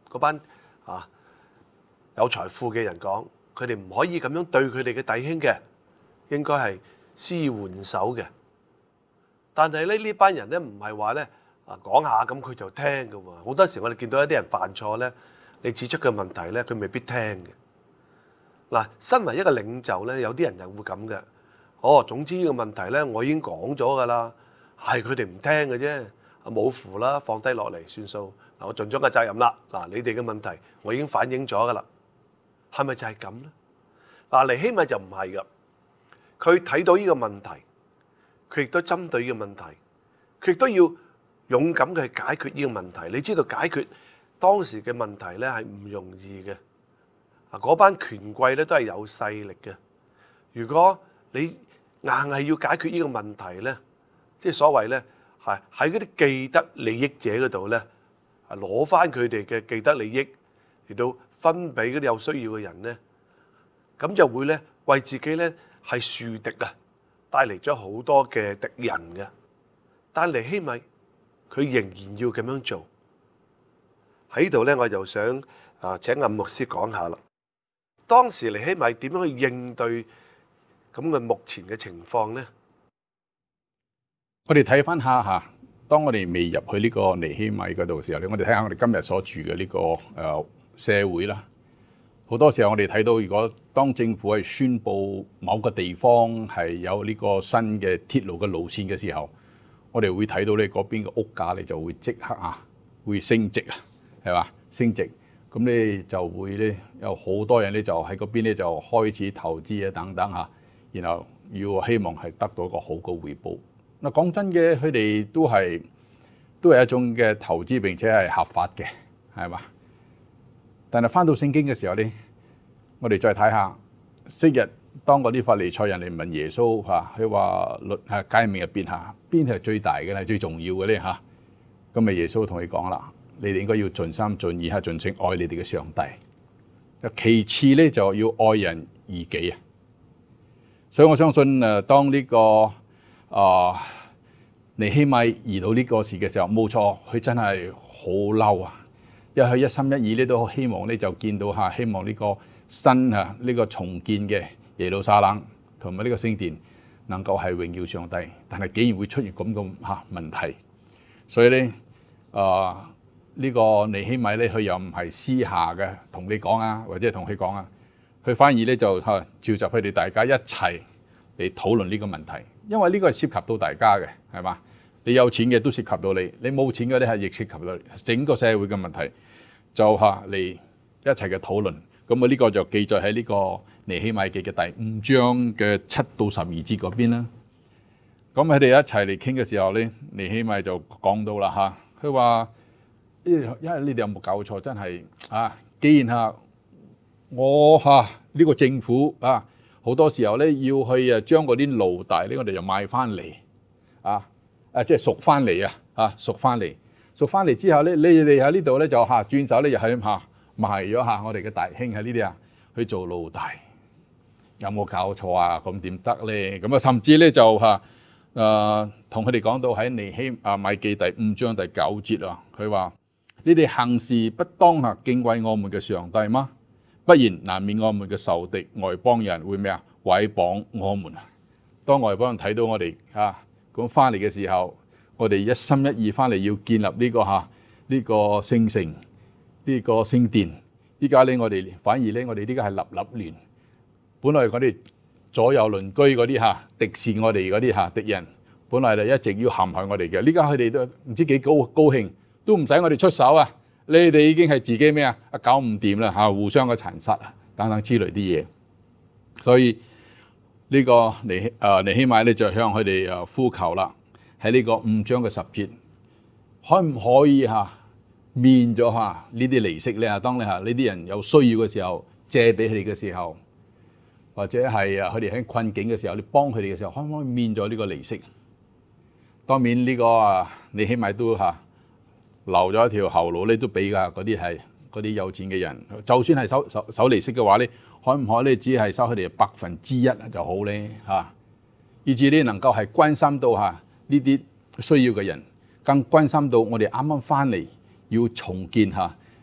嗰班啊有財富嘅人講，佢哋唔可以咁樣對佢哋嘅弟兄嘅，應該係施以援手嘅。但係咧呢班人咧唔係話咧啊講下咁佢就聽嘅喎。好多時我哋見到一啲人犯錯咧，你指出嘅問題咧，佢未必聽嘅。嗱，身為一個領袖咧，有啲人就會咁嘅。哦，總之呢個問題咧，我已經講咗㗎啦，係佢哋唔聽嘅啫。冇符啦，放低落嚟算數。嗱，我盡咗個責任啦。嗱，你哋嘅問題我已經反映咗㗎啦，係咪就係咁咧？嗱，尼希米就唔係㗎，佢睇到呢個問題，佢亦都針對呢個問題，佢亦都要勇敢嘅去解決呢個問題。你知道解決當時嘅問題咧係唔容易嘅。啊，嗰班權貴咧都係有勢力嘅。如果你硬係要解決呢個問題咧，即係所謂咧。係喺嗰啲既得利益者嗰度咧，係攞翻佢哋嘅既得利益嚟到分俾嗰啲有需要嘅人咧，咁就會咧為自己咧係樹敵啊，帶嚟咗好多嘅敵人嘅。但尼希米佢仍然要咁樣做。喺呢度咧，我就想啊請阿牧師講下啦。當時尼希米點樣去應對咁嘅目前嘅情況咧？ 我哋睇翻下嚇，當我哋未入去呢個尼希米嗰度嘅時候咧，我哋睇下我哋今日所住嘅呢個誒社會啦。好多時候我哋睇到，如果當政府係宣布某個地方係有呢個新嘅鐵路嘅路線嘅時候，我哋會睇到咧嗰邊嘅屋價咧就會即刻啊會升值啊，係嘛升值。咁咧就會咧有好多人咧就喺嗰邊咧就開始投資啊等等嚇，然後要希望係得到一個好嘅回報。嗱，講真嘅，佢哋都係都係一種嘅投資，並且係合法嘅，係嘛？但係翻到聖經嘅時候咧，我哋再睇下，昔日當嗰啲法利賽人嚟問耶穌嚇，佢話律係誡命入邊嚇，邊係最大嘅咧，最重要嘅咧嚇？咁咪耶穌同佢講啦，你哋應該要盡心盡意、盡性愛你哋嘅上帝。其次咧就要愛人如己啊。所以我相信誒，當呢個啊，尼希米遇到呢個事嘅時候，冇錯，佢真係好嬲啊！因為佢一心一意咧，都希望咧就見到嚇，希望呢個新啊呢個重建嘅耶路撒冷同埋呢個聖殿能夠係榮耀上帝，但係竟然會出現咁嘅嚇問題，所以咧啊呢個尼希米咧，佢又唔係私下嘅同你講啊，或者同佢講啊，佢反而咧就嚇召集佢哋大家一齊嚟討論呢個問題。因為呢個係涉及到大家嘅，係嘛？你有錢嘅都涉及到你，你冇錢嗰啲係亦涉及到整個社會嘅問題，就嚇嚟一齊嘅討論。咁啊呢個就記載喺呢個尼希米記嘅第五章嘅七到十二節嗰邊啦。咁佢哋一齊嚟傾嘅時候咧，尼希米就講到啦嚇，佢話：因為你哋有冇搞錯？真係啊，既然嚇我嚇呢、呢個政府啊。好多時候咧，要去啊將嗰啲奴隸咧，我哋就買翻嚟啊！啊，即係贖翻嚟啊！啊，贖翻嚟，贖翻嚟之後咧，你哋喺呢度咧就嚇轉手咧，又係嚇賣咗嚇我哋嘅大兄喺呢啲啊去做奴隸，有冇搞錯啊？咁點得咧？咁啊，甚至咧就嚇誒同佢哋講到喺尼希啊米記第五章第九節啊，佢話：你哋行事不當啊敬畏我們嘅上帝嗎？不然難免我們嘅仇敵外邦人會咩啊？毀謗我們啊！當外邦人睇到我哋嚇咁翻嚟嘅時候，我哋一心一意翻嚟要建立呢、這個嚇呢、這個聖城、呢、這個聖殿。依家咧我哋反而咧我哋呢個係立立亂。本來嗰啲左右鄰居嗰啲嚇敵視我哋嗰啲嚇敵人，本來就一直要陷害我哋嘅。呢家佢哋都唔知幾高高興，都唔使我哋出手啊！你哋已經係自己咩啊？啊搞唔掂啦嚇，互相嘅殘殺啊等等之類啲嘢，所以呢、這個尼啊尼希米咧就向佢哋啊呼求啦，喺呢個五章嘅十節，可唔可以嚇免咗嚇呢啲利息咧？啊，當你嚇呢啲人有需要嘅時候，借俾佢哋嘅時候，或者係啊佢哋喺困境嘅時候，你幫佢哋嘅時候，可唔可以免咗呢個利息？當面呢個啊尼希米都嚇。留咗一條後路咧，都俾㗎嗰啲係嗰啲有錢嘅人，就算係收收收利息嘅話咧，可唔可以咧只係收佢哋百分之一就好咧嚇？以至咧能夠係關心到嚇呢啲需要嘅人，更關心到我哋啱啱翻嚟要重建嚇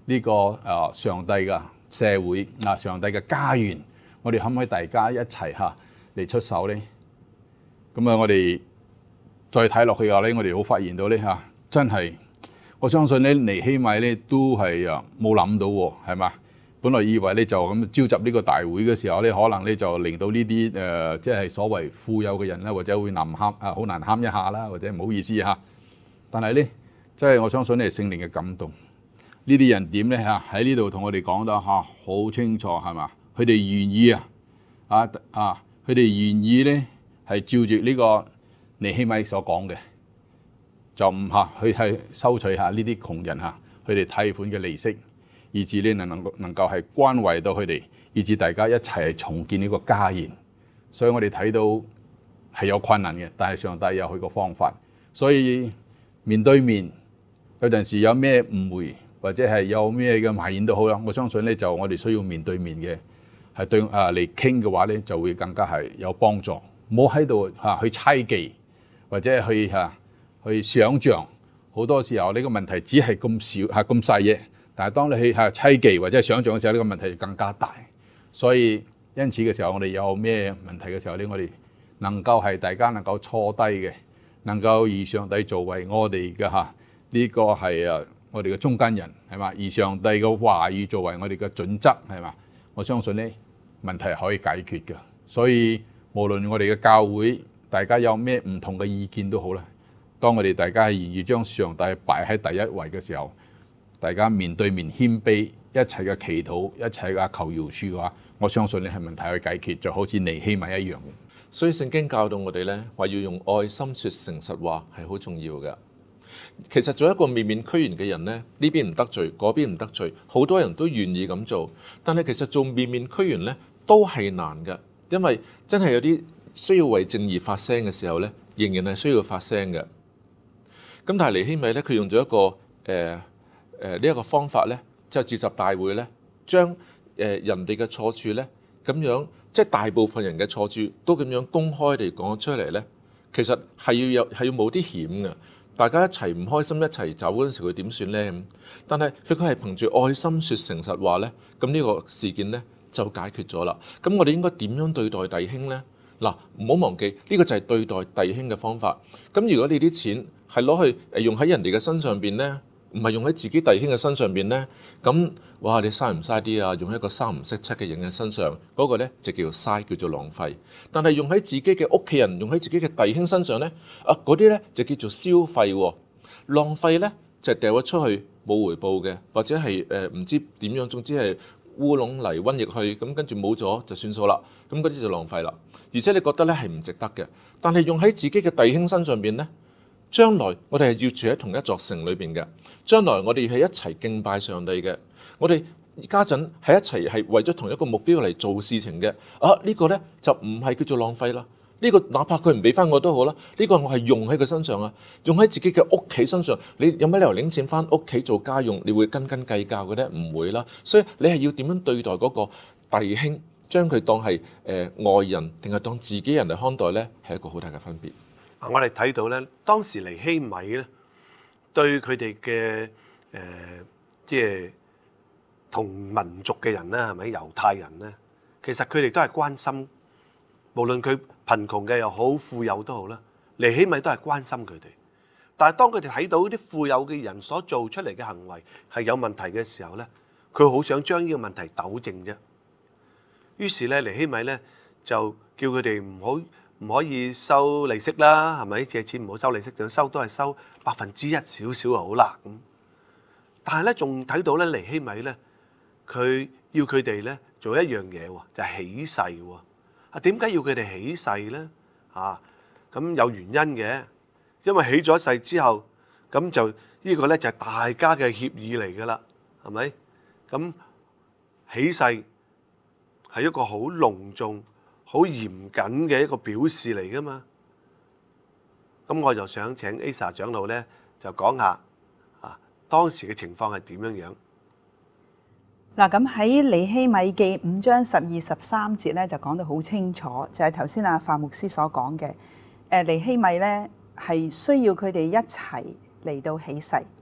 呢個誒上帝嘅社會啊，上帝嘅家園，我哋可唔可以大家一齊嚇嚟出手咧？咁啊，我哋再睇落去嘅話咧，我哋好發現到咧嚇，真係我相信咧尼希米咧都係啊冇諗到喎，係嘛？本來以為咧就咁召集呢個大會嘅時候咧，可能咧就令到呢啲誒即係所謂富有嘅人咧，或者會難堪啊，好難堪一下啦，或者唔好意思嚇。但係咧，即係我相信咧聖靈嘅感動，呢啲人點咧嚇喺呢度同我哋講得嚇好清楚係嘛？佢哋願意啊啊啊！佢哋願意咧係照住呢個尼希米所講嘅，就唔嚇去係收取下呢啲窮人嚇佢哋貸款嘅利息。以至咧能能能夠係關懷到佢哋，以至大家一齊係重建呢個家園。所以我哋睇到係有困難嘅，但係上帝有佢個方法。所以面對面有陣時有咩誤會或者係有咩嘅埋怨都好啦，我相信咧就我哋需要面對面嘅係對啊嚟傾嘅話咧，就會更加係有幫助。唔好喺度嚇去猜忌或者去嚇去想像，好多時候呢個問題只係咁少係咁細嘢。但係當你去係猜忌或者係想像嘅時候，呢、這個問題就更加大。所以因此嘅時候，我哋有咩問題嘅時候咧，我哋能夠係大家能夠坐低嘅，能夠以上帝作為我哋嘅嚇呢個係啊我哋嘅中間人係嘛，以上帝嘅話語作為我哋嘅準則係嘛，我相信咧問題係可以解決嘅。所以無論我哋嘅教會大家有咩唔同嘅意見都好啦，當我哋大家係願意將上帝擺喺第一位嘅時候，大家面對面謙卑，一齊嘅祈禱，一齊嘅求饒恕嘅話，我相信咧係問題可以解決，就好似尼希米一樣。 所以聖經教導我哋咧，話要用愛心説誠實話係好重要嘅。其實做一個面面俱圓嘅人咧，呢邊唔得罪，嗰邊唔得罪，好多人都願意咁做。但係其實做面面俱圓咧都係難嘅，因為真係有啲需要為正義發聲嘅時候咧，仍然係需要發聲嘅。咁但係尼希米咧，佢用咗一個誒。呃誒呢一個方法咧，就召集大會咧，將誒、呃、人哋嘅錯處咧，咁樣即係大部分人嘅錯處都咁樣公開地講出嚟咧，其實係要有係要冒啲險嘅。大家一齊唔開心一齊走嗰陣時，佢點算咧？咁但係佢佢係憑住愛心説誠實話咧，咁呢個事件咧就解決咗啦。咁我哋應該點樣對待弟兄咧？嗱，唔好忘記呢、呢個就係對待弟兄嘅方法。咁如果你啲錢係攞去誒用喺人哋嘅身上邊咧，唔係用喺自己弟兄嘅身上邊咧，咁哇你嘥唔嘥啲啊？用喺一個三唔識七嘅人嘅身上，嗰、嗰個咧就叫做嘥，叫做浪費。但係用喺自己嘅屋企人，用喺自己嘅弟兄身上咧，啊嗰啲咧就叫做消費喎。浪費咧就掉咗出去冇回報嘅，或者係誒唔知點樣，總之係烏龍嚟瘟疫去，咁跟住冇咗就算數啦。咁嗰啲就浪費啦。而且你覺得咧係唔值得嘅，但係用喺自己嘅弟兄身上邊咧。將來我哋係要住喺同一座城裏邊嘅，將來我哋係一齊敬拜上帝嘅，我哋家陣係一齊係為咗同一個目標嚟做事情嘅。啊，呢個呢就唔係叫做浪費啦。呢個哪怕佢唔俾翻我都好啦，呢個我係用喺佢身上啊，用喺自己嘅屋企身上。你有乜理由拎錢翻屋企做家用？你會斤斤計較嘅咧？唔會啦。所以你係要點樣對待嗰個弟兄，將佢當係誒外人定係當自己人嚟看待呢？係一個好大嘅分別。 我哋睇到咧，當時尼希米咧對佢哋嘅誒，即係同民族嘅人咧，係咪猶太人咧？其實佢哋都係關心，無論佢貧窮嘅又好，富有都好啦。尼希米都係關心佢哋。但係當佢哋睇到啲富有嘅人所做出嚟嘅行為係有問題嘅時候咧，佢好想將呢個問題糾正啫。於是咧，尼希米咧就叫佢哋唔好。唔可以收利息啦，係咪？借錢唔好收利息，就收都係收百分之一少少就好啦。咁，但係咧仲睇到咧尼希米咧，佢要佢哋咧做一樣嘢喎，就係起誓喎。啊，點解要佢哋起誓咧？啊，咁有原因嘅，因為起咗誓之後，咁就呢個咧就係大家嘅協議嚟㗎啦，係咪？咁起誓係一個好隆重、好嚴謹嘅一個表示嚟噶嘛，咁我就想請 Asa 長老咧就講下啊當時嘅情況係點樣樣。 嗱，咁喺尼希米記五章十二十三節咧就講得好清楚，就係頭先阿范牧師所講嘅。誒尼希米咧係需要佢哋一齊嚟到起誓，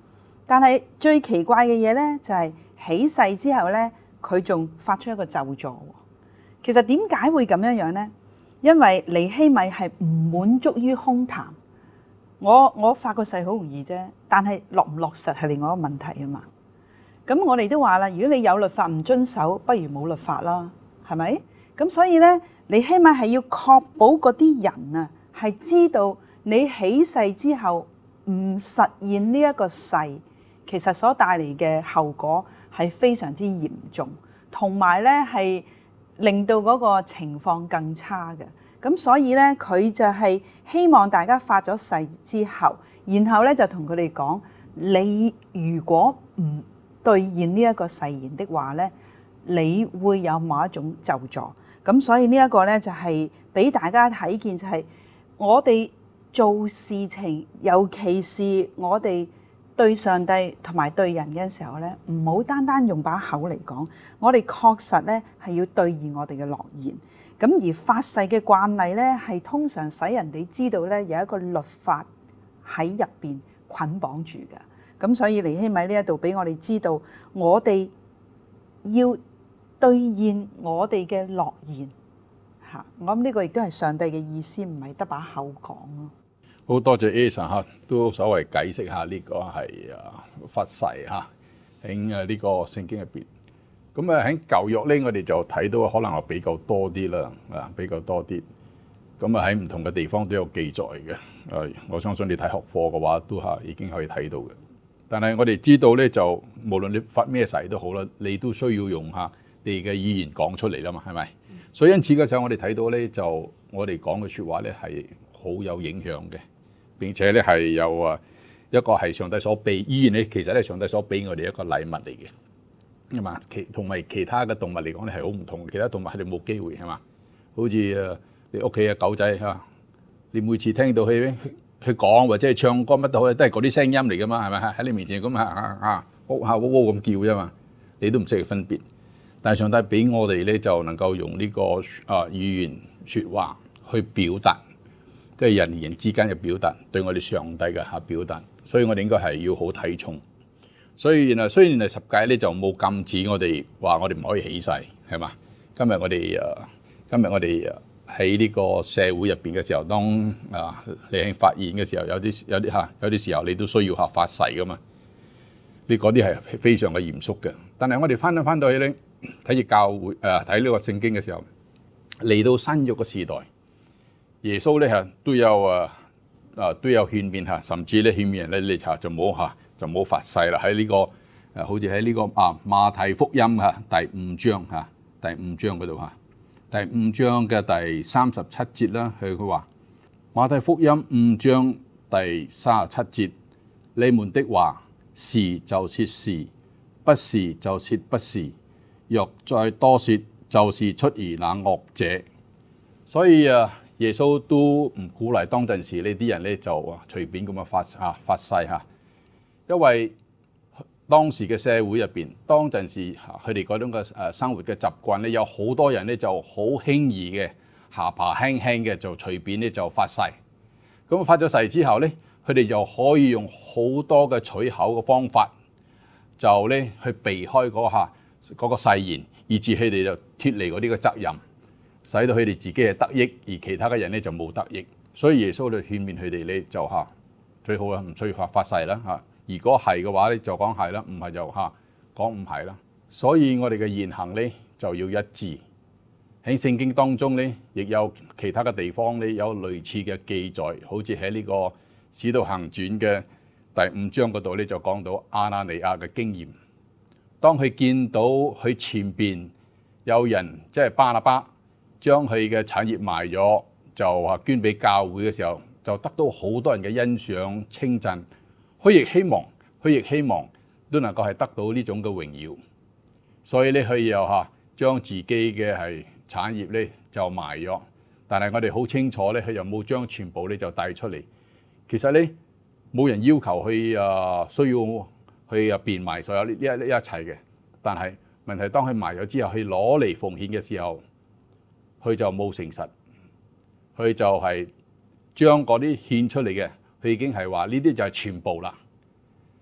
但係最奇怪嘅嘢咧，就係起誓之後咧，佢仲發出一個咒詛喎。其實點解會咁樣樣咧？因為尼希米係唔滿足於空談。我我發個誓好容易啫，但係落唔落實係另外一個問題啊嘛。咁我哋都話啦，如果你有律法唔遵守，不如冇律法啦，係咪？咁所以咧，尼希米係要確保嗰啲人啊，係知道你起誓之後唔實現呢一個誓，其實所帶嚟嘅後果係非常之嚴重，同埋咧係令到嗰個情況更差嘅。咁所以咧，佢就係希望大家發咗誓之後，然後咧就同佢哋講：你如果唔兌現呢一個誓言的話咧，你會有某一種咒詛。咁所以呢一個咧就係俾大家睇見，就係我哋做事情，尤其是我哋對上帝同埋對人嘅時候咧，唔好單單用把口嚟講，我哋確實咧係要兌現我哋嘅諾言。咁而發誓嘅慣例咧，係通常使人哋知道咧有一個律法喺入邊捆綁住嘅。咁所以尼希米呢一度俾我哋知道，我哋要兌現我哋嘅諾言嚇。我諗呢個亦都係上帝嘅意思，唔係得把口講咯。 好多謝 Ason 嚇，都稍微解釋下呢個係啊發誓嚇喺誒呢個聖經入邊。咁啊喺舊約咧，我哋就睇到可能係比較多啲啦，啊比較多啲。咁啊喺唔同嘅地方都有記載嘅。誒，我相信你睇學課嘅話，都係已經可以睇到嘅。但係我哋知道咧，就無論你發咩誓都好啦，你都需要用下你嘅語言講出嚟啦嘛，係咪？嗯、所以因此嘅時候，我哋睇到咧，就我哋講嘅説話咧係好有影響嘅，並且咧係有啊一個係上帝所俾語言咧，其實咧上帝所俾我哋一個禮物嚟嘅。係嘛？其同埋其他嘅動物嚟講咧係好唔同，其他動物係你冇機會係嘛？好似誒你屋企嘅狗仔嚇，你每次聽到佢佢講或者係唱歌乜都好，都係嗰啲聲音嚟噶嘛，係咪？喺你面前咁啊啊啊，屋下窩窩咁叫啫嘛，你都唔識去分別。但係上帝俾我哋咧就能夠用呢個啊語言説話去表達，即係人與人之間嘅表達，對我哋上帝嘅嚇表達，所以我哋應該係要好睇重。所以原來雖然係十誡咧就冇禁止我哋話我哋唔可以起誓，係嘛？今日我哋誒，今日我哋喺呢個社會入邊嘅時候，當啊你喺發言嘅時候，有啲有啲嚇，有啲時候你都需要嚇發誓噶嘛。你嗰啲係非常嘅嚴肅嘅。但係我哋翻到翻到去咧，睇住教會誒睇呢個聖經嘅時候，嚟到新約嘅時代，耶穌咧係都有誒誒都有勸勉嚇，甚至咧勸勉人咧你嚇就冇嚇。就冇發誓啦！喺呢、這個誒，好似喺呢個啊馬太福音嚇第五章嚇第五章嗰度嚇第五章嘅第三十七節啦。佢佢話馬太福音五章第三十七節，你們的話是就是是，不是就是不是。若再多說，就是出於那惡者。所以啊，耶穌都唔鼓勵當陣時呢啲人咧就隨便咁樣發啊發誓嚇。因為當時嘅社會入邊，當陣時佢哋嗰種嘅誒生活嘅習慣咧，有好多人咧就好輕易嘅下巴輕輕嘅就隨便咧就發誓。咁發咗誓之後咧，佢哋就可以用好多嘅取口嘅方法，就咧去避開嗰下嗰個誓言，以致佢哋就脫離嗰啲嘅責任，使到佢哋自己係得益，而其他嘅人咧就冇得益。所以耶穌就勸勉佢哋咧就嚇最好啦，唔需要發發誓啦嚇。如果係嘅話咧，就講係啦；唔係就嚇講唔係啦。所以我哋嘅言行咧就要一致。喺聖經當中咧，亦有其他嘅地方咧有類似嘅記載，好似喺呢個《使徒行傳》嘅第五章嗰度咧就講到亞拿尼亞嘅經驗。當佢見到佢前邊有人即係巴拿巴將佢嘅產業賣咗，就話捐俾教會嘅時候，就得到好多人嘅欣賞稱讚。佢亦希望，佢亦希望都能夠係得到呢種嘅榮耀，所以咧佢又嚇將自己嘅係產業咧就賣咗，但係我哋好清楚咧，佢又冇將全部咧就帶出嚟。其實咧冇人要求佢啊需要去啊變賣所有呢一一切嘅，但係問題當佢賣咗之後，佢攞嚟奉獻嘅時候，佢就冇誠實，佢就係將嗰啲獻出嚟嘅。佢已經係話呢啲就係全部啦。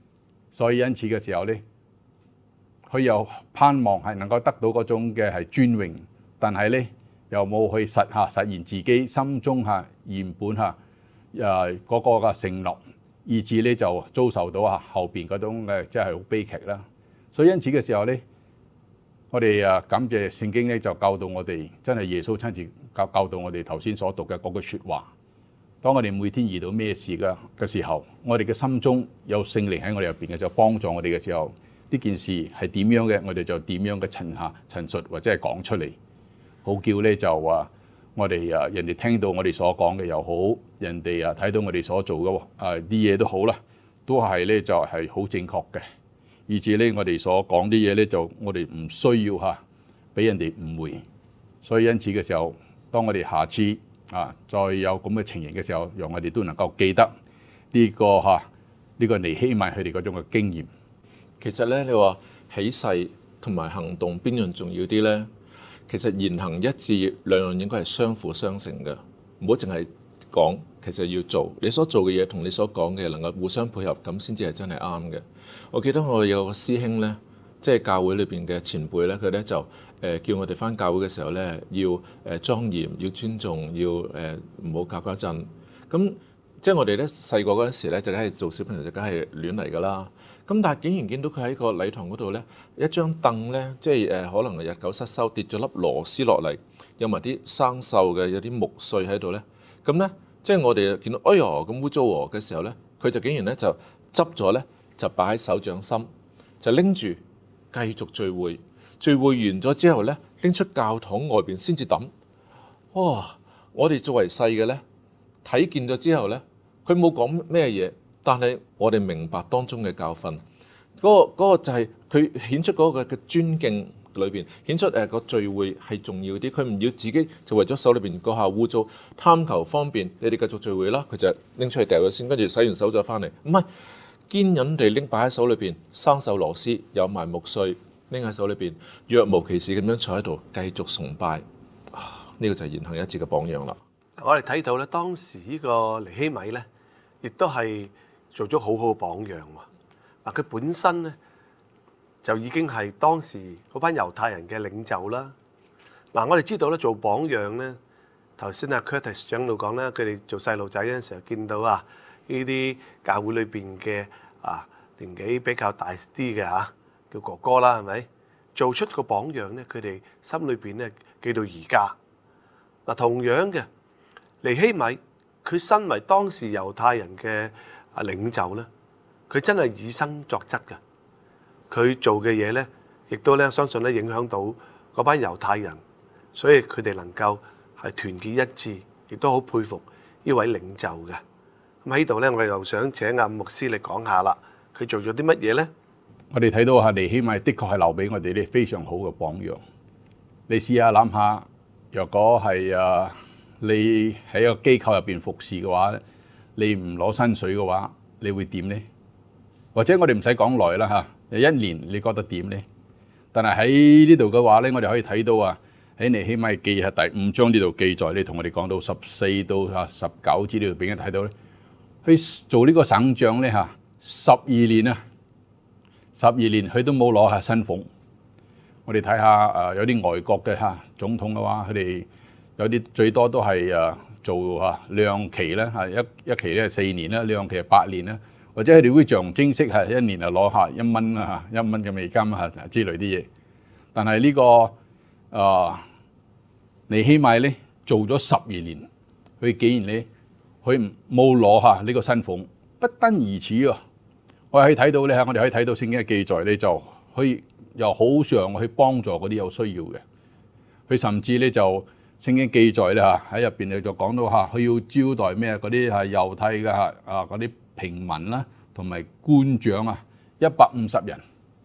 所以因此嘅時候咧，佢又盼望係能夠得到嗰種嘅係尊榮，但係咧又冇去實下實現自己心中嚇原本嚇誒嗰個嘅承諾，以致咧就遭受到啊後邊嗰種嘅即係好悲劇啦。所以因此嘅時候咧，我哋啊感謝聖經咧就教導我哋，真係耶穌親自教教導我哋頭先所讀嘅嗰句説話。當我哋每天遇到咩事嘅嘅時候，我哋嘅心中有聖靈喺我哋入邊嘅，就幫助我哋嘅時候，呢件事係點樣嘅，我哋就點樣嘅陳下陳述或者係講出嚟，好叫咧就話我哋啊人哋聽到我哋所講嘅又好，人哋啊睇到我哋所做嘅啊啲嘢都好啦，都係咧就係好正確嘅，以至咧我哋所講啲嘢咧就我哋唔需要嚇俾人哋誤會。所以因此嘅時候，當我哋下次啊再有咁嘅情形嘅時候，讓我哋都能夠記得呢、這個嚇呢、這個尼希米佢哋嗰種嘅經驗。 其實咧，你話起誓同埋行動邊樣重要啲咧？其實言行一致兩樣應該係相輔相成嘅，唔好淨係講，其實要做。你所做嘅嘢同你所講嘅能夠互相配合，咁先至係真係啱嘅。我記得我有個師兄咧，即係教會裏邊嘅前輩咧，佢咧就誒叫我哋返教會嘅時候咧，要誒莊嚴，要尊重，要誒唔好搞搞震。咁即係我哋咧細個嗰陣時咧，就梗係做小朋友就梗係亂嚟㗎啦。咁但係竟然見到佢喺個禮堂嗰度咧，一張凳咧，即係誒可能日久失修，跌咗粒螺絲落嚟，有埋啲生鏽嘅，有啲木碎喺度咧。咁咧，即係我哋見到哎呀咁污糟喎嘅時候咧，佢就竟然咧就執咗咧，就擺喺手掌心，就拎住繼續聚會。聚會完咗之後咧，拎出教堂外邊先至抌。哇！我哋作為細嘅咧，睇見咗之後咧，佢冇講咩嘢。但係我哋明白當中嘅教訓，嗰個嗰個就係佢顯出嗰個嘅尊敬裏邊，顯出誒個聚會係重要啲。佢唔要自己就為咗手裏邊嗰下污糟，貪求方便，你哋繼續聚會啦。佢就拎出去掉咗先，跟住洗完手再翻嚟。唔係堅忍地拎擺喺手裏邊，生鏽螺絲有埋木碎拎喺手裏邊，若無其事咁樣坐喺度繼續崇拜。呢個就係言行一致嘅榜樣啦。 我哋睇到咧，當時呢個尼希米咧，亦都係做咗好好嘅榜樣喎。嗱，佢本身咧就已經係當時嗰班猶太人嘅領袖啦。嗱，我哋知道咧，做榜樣咧，頭先阿 Curtis 長老講咧，佢哋做細路仔嗰陣時候見到啊，呢啲教會裏邊嘅啊年紀比較大啲嘅嚇，叫哥哥啦，係咪？做出個榜樣咧，佢哋心裏邊咧記到而家。嗱，同樣嘅尼希米，佢身為當時猶太人嘅啊領袖咧，佢真係以身作則嘅。佢做嘅嘢咧，亦都咧相信咧影響到嗰班猶太人，所以佢哋能夠係團結一致，亦都好佩服呢位領袖嘅。咁喺呢度咧，我哋又想請阿牧師嚟講下啦，佢做咗啲乜嘢咧？ 我哋睇到啊，尼希米的確係留俾我哋啲非常好嘅榜樣。你試下諗下，若果係啊你喺一個機構入邊服侍嘅話，你唔攞薪水嘅話，你會點呢？或者我哋唔使講耐啦嚇，一年你覺得點呢？但係喺呢度嘅話咧，我哋可以睇到啊，喺尼希米記係第五章呢度記載，你同我哋講到十四到啊十九節呢度俾人睇到咧，去做呢個省長咧嚇，十二年啊，十二年佢都冇攞下薪俸。我哋睇下誒有啲外國嘅嚇總統嘅話，佢哋有啲最多都係誒做嚇兩期咧嚇，一一期咧係四年啦，兩期係八年啦。或者佢哋會象徵式係一年啊攞下一蚊啊嚇，一蚊嘅美金啊之類啲嘢。但係呢、這個啊、呃、尼希米咧做咗十二年，佢竟然咧佢冇攞下呢個薪俸。不單如此喎，我哋可以睇到咧，我哋可以睇到聖經嘅記載咧，就可以又好想去幫助嗰啲有需要嘅。佢甚至咧就聖經記載咧嚇喺入邊咧就講到嚇，佢要招待咩嗰啲係猶太嘅嚇啊嗰啲平民啦，同埋官長啊，一百五十人。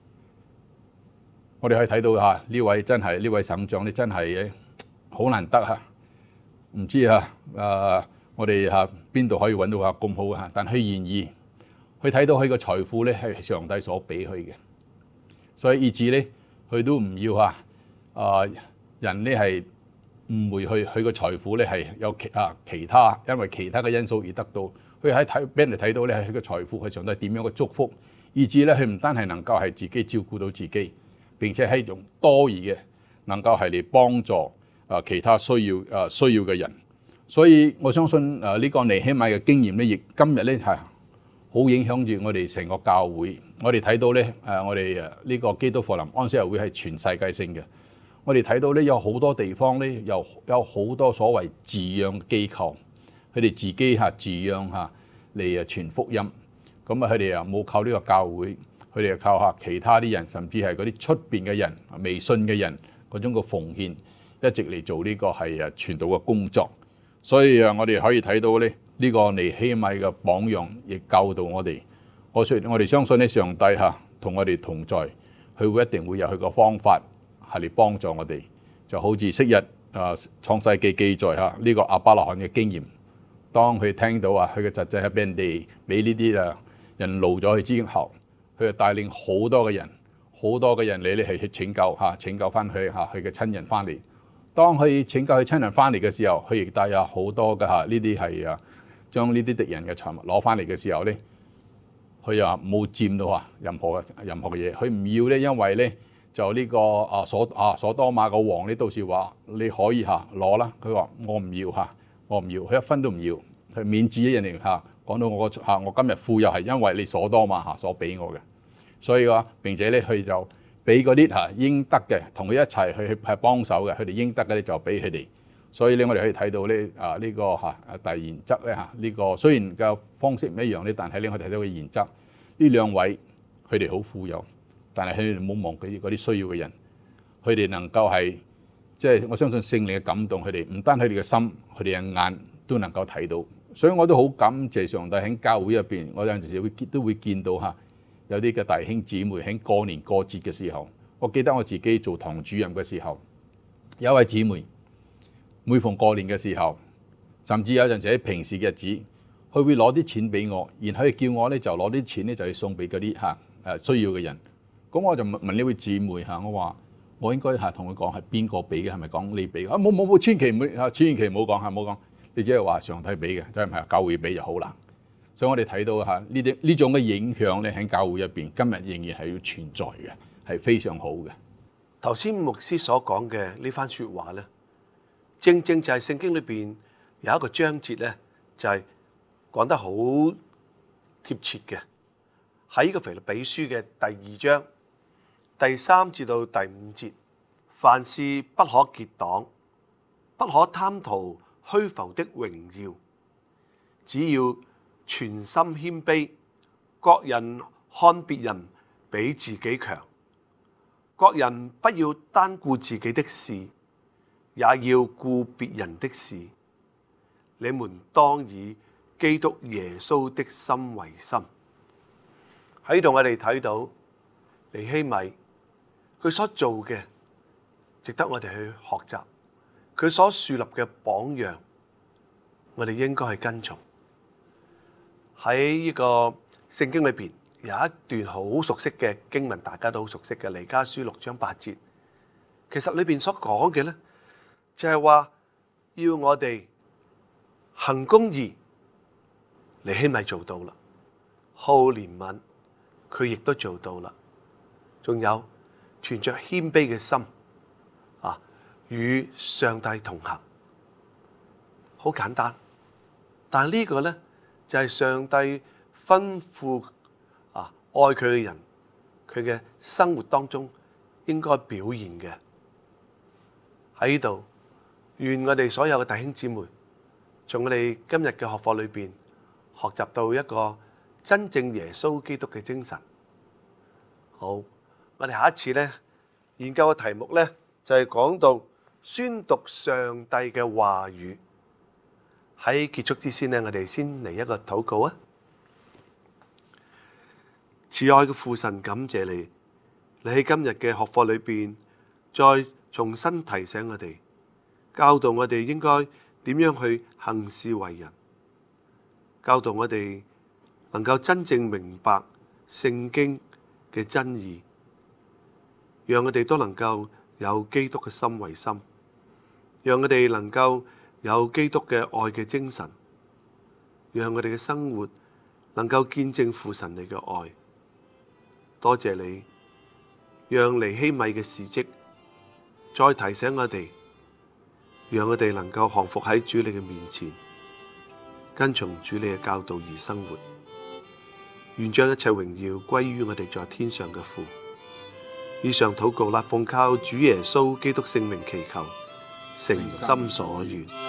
我哋可以睇到嚇呢位真係呢位省長，你真係好難得嚇。唔知嚇誒，我哋嚇邊度可以揾到嚇咁好嚇？但佢願意，佢睇到佢個財富咧係上帝所俾佢嘅，所以以至咧佢都唔要嚇誒人咧係誤會佢佢個財富咧係有其啊其他，因為其他嘅因素而得到。佢喺睇俾人哋睇到咧，佢嘅財富係上帝點樣嘅祝福， 以至咧佢唔單係能夠係自己照顧到自己，並且係用多餘嘅能夠係嚟幫助啊其他需要啊需要嘅人。所以我相信啊呢個尼希米嘅經驗咧，亦今日咧係好影響住我哋成個教會。我哋睇到咧誒，我哋誒呢個基督復臨安息日會係全世界性嘅。我哋睇到咧有好多地方咧，有有好多所謂自養機構，佢哋自己嚇自養嚇嚟誒傳福音。咁啊，佢哋又冇靠呢個教會，佢哋又靠下其他啲人，甚至係嗰啲出邊嘅人、未信嘅人嗰種個奉獻，一直嚟做呢個係誒傳道嘅工作。所以啊，我哋可以睇到咧，呢個尼希米嘅榜樣，亦教導我哋。我說我哋相信咧，上帝嚇同我哋同在，佢會一定會有佢個方法係嚟幫助我哋。就好似昔日啊創世記記載嚇呢個亞伯拉罕嘅經驗，當佢聽到啊佢嘅侄仔係俾人哋俾呢啲啊人擄咗佢之後，佢就帶領好多嘅人，好多嘅人嚟咧係去拯救嚇拯救翻佢嚇佢嘅親人翻嚟。當佢拯救佢親人翻嚟嘅時候，佢亦帶有好多嘅嚇呢啲係啊將呢啲敵人嘅財物攞翻嚟嘅時候咧，佢又冇佔到啊任何嘅任何嘅嘢，佢唔要咧，因為咧就呢個啊所啊所多瑪個王咧，到時話你可以嚇攞啦，佢話我唔要嚇，我唔要，佢一分都唔要，佢免治一人嚟嚇。講到我個嚇，我今日富有係因為你所多瑪嚇所俾我嘅，所以話並且咧佢就俾嗰啲嚇應得嘅，同佢一齊去係幫手嘅，佢哋應得嘅咧就俾佢哋。所以咧我哋可以睇到咧啊呢個嚇大原則咧嚇呢個雖然嘅方式唔一樣咧，但係咧我哋睇到個原則，呢兩位佢哋好富有，但係佢哋冇忘記嗰啲需要嘅人，佢哋能夠係即係我相信聖靈嘅感動，佢哋唔單係佢哋嘅心，佢哋嘅眼都能夠睇到。所以我都好感謝上帝喺教會入邊，我有陣時會都會見到嚇有啲嘅弟兄姊妹喺過年過節嘅時候，我記得我自己做堂主任嘅時候，有一位姊妹每逢過年嘅時候，甚至有陣時喺平時嘅日子，佢會攞啲錢俾我，然後佢叫我咧就攞啲錢咧就去送俾嗰啲嚇誒需要嘅人。咁我就問呢位姊妹嚇，我話我應該嚇同佢講係邊個俾嘅，係咪講你俾？啊冇冇冇，千祈唔好嚇，千祈唔好講嚇，唔好講。你只係話上帝俾嘅，真係唔係教會俾就好難。所以我哋睇到嚇呢啲呢種嘅影響咧，喺教會入邊，今日仍然係要存在嘅，係非常好嘅。 頭先牧師所講嘅呢番説話咧，正正就係聖經裏邊有一個章節咧，就係講得好貼切嘅。喺呢個腓立比書嘅第二章第三至到第五節，凡事不可結黨，不可貪圖虛浮的榮耀，只要全心謙卑，各人看別人比自己強，各人不要單顧自己的事，也要顧別人的事。你們當以基督耶穌的心為心。喺度我哋睇到尼希米佢所做嘅，值得我哋去學習。佢所樹立嘅榜樣，我哋應該係跟從。喺呢個聖經裏邊有一段好熟悉嘅經文，大家都好熟悉嘅《彌迦書》六章八節。其實裏邊所講嘅咧，就係話要我哋行公義，尼希米做到啦；好憐憫，佢亦都做到啦。仲有存着謙卑嘅心。與上帝同行，好簡單，但係呢個咧就係上帝吩咐啊愛佢嘅人，佢嘅生活當中應該表現嘅。喺呢度，願我哋所有嘅弟兄姊妹，從我哋今日嘅學課裏邊學習到一個真正耶穌基督嘅精神。好，我哋下一次咧研究嘅題目咧就係講到宣讀上帝嘅話語。喺結束之前呢，我哋先嚟一個禱告啊！慈愛嘅父神，感謝你，你喺今日嘅學課裏邊再重新提醒我哋，教導我哋應該點樣去行事為人，教導我哋能夠真正明白聖經嘅真義，讓我哋都能夠有基督嘅心為心，讓我哋能夠有基督嘅愛嘅精神，讓我哋嘅生活能夠見證父神你嘅愛， 多謝你，讓尼希米嘅事蹟再提醒我哋，讓我哋能夠降服喺主你嘅面前，跟從主你嘅教導而生活。願將一切榮耀歸於我哋在天上嘅父。以上禱告啦，奉靠主耶穌基督聖名祈求，誠心所願。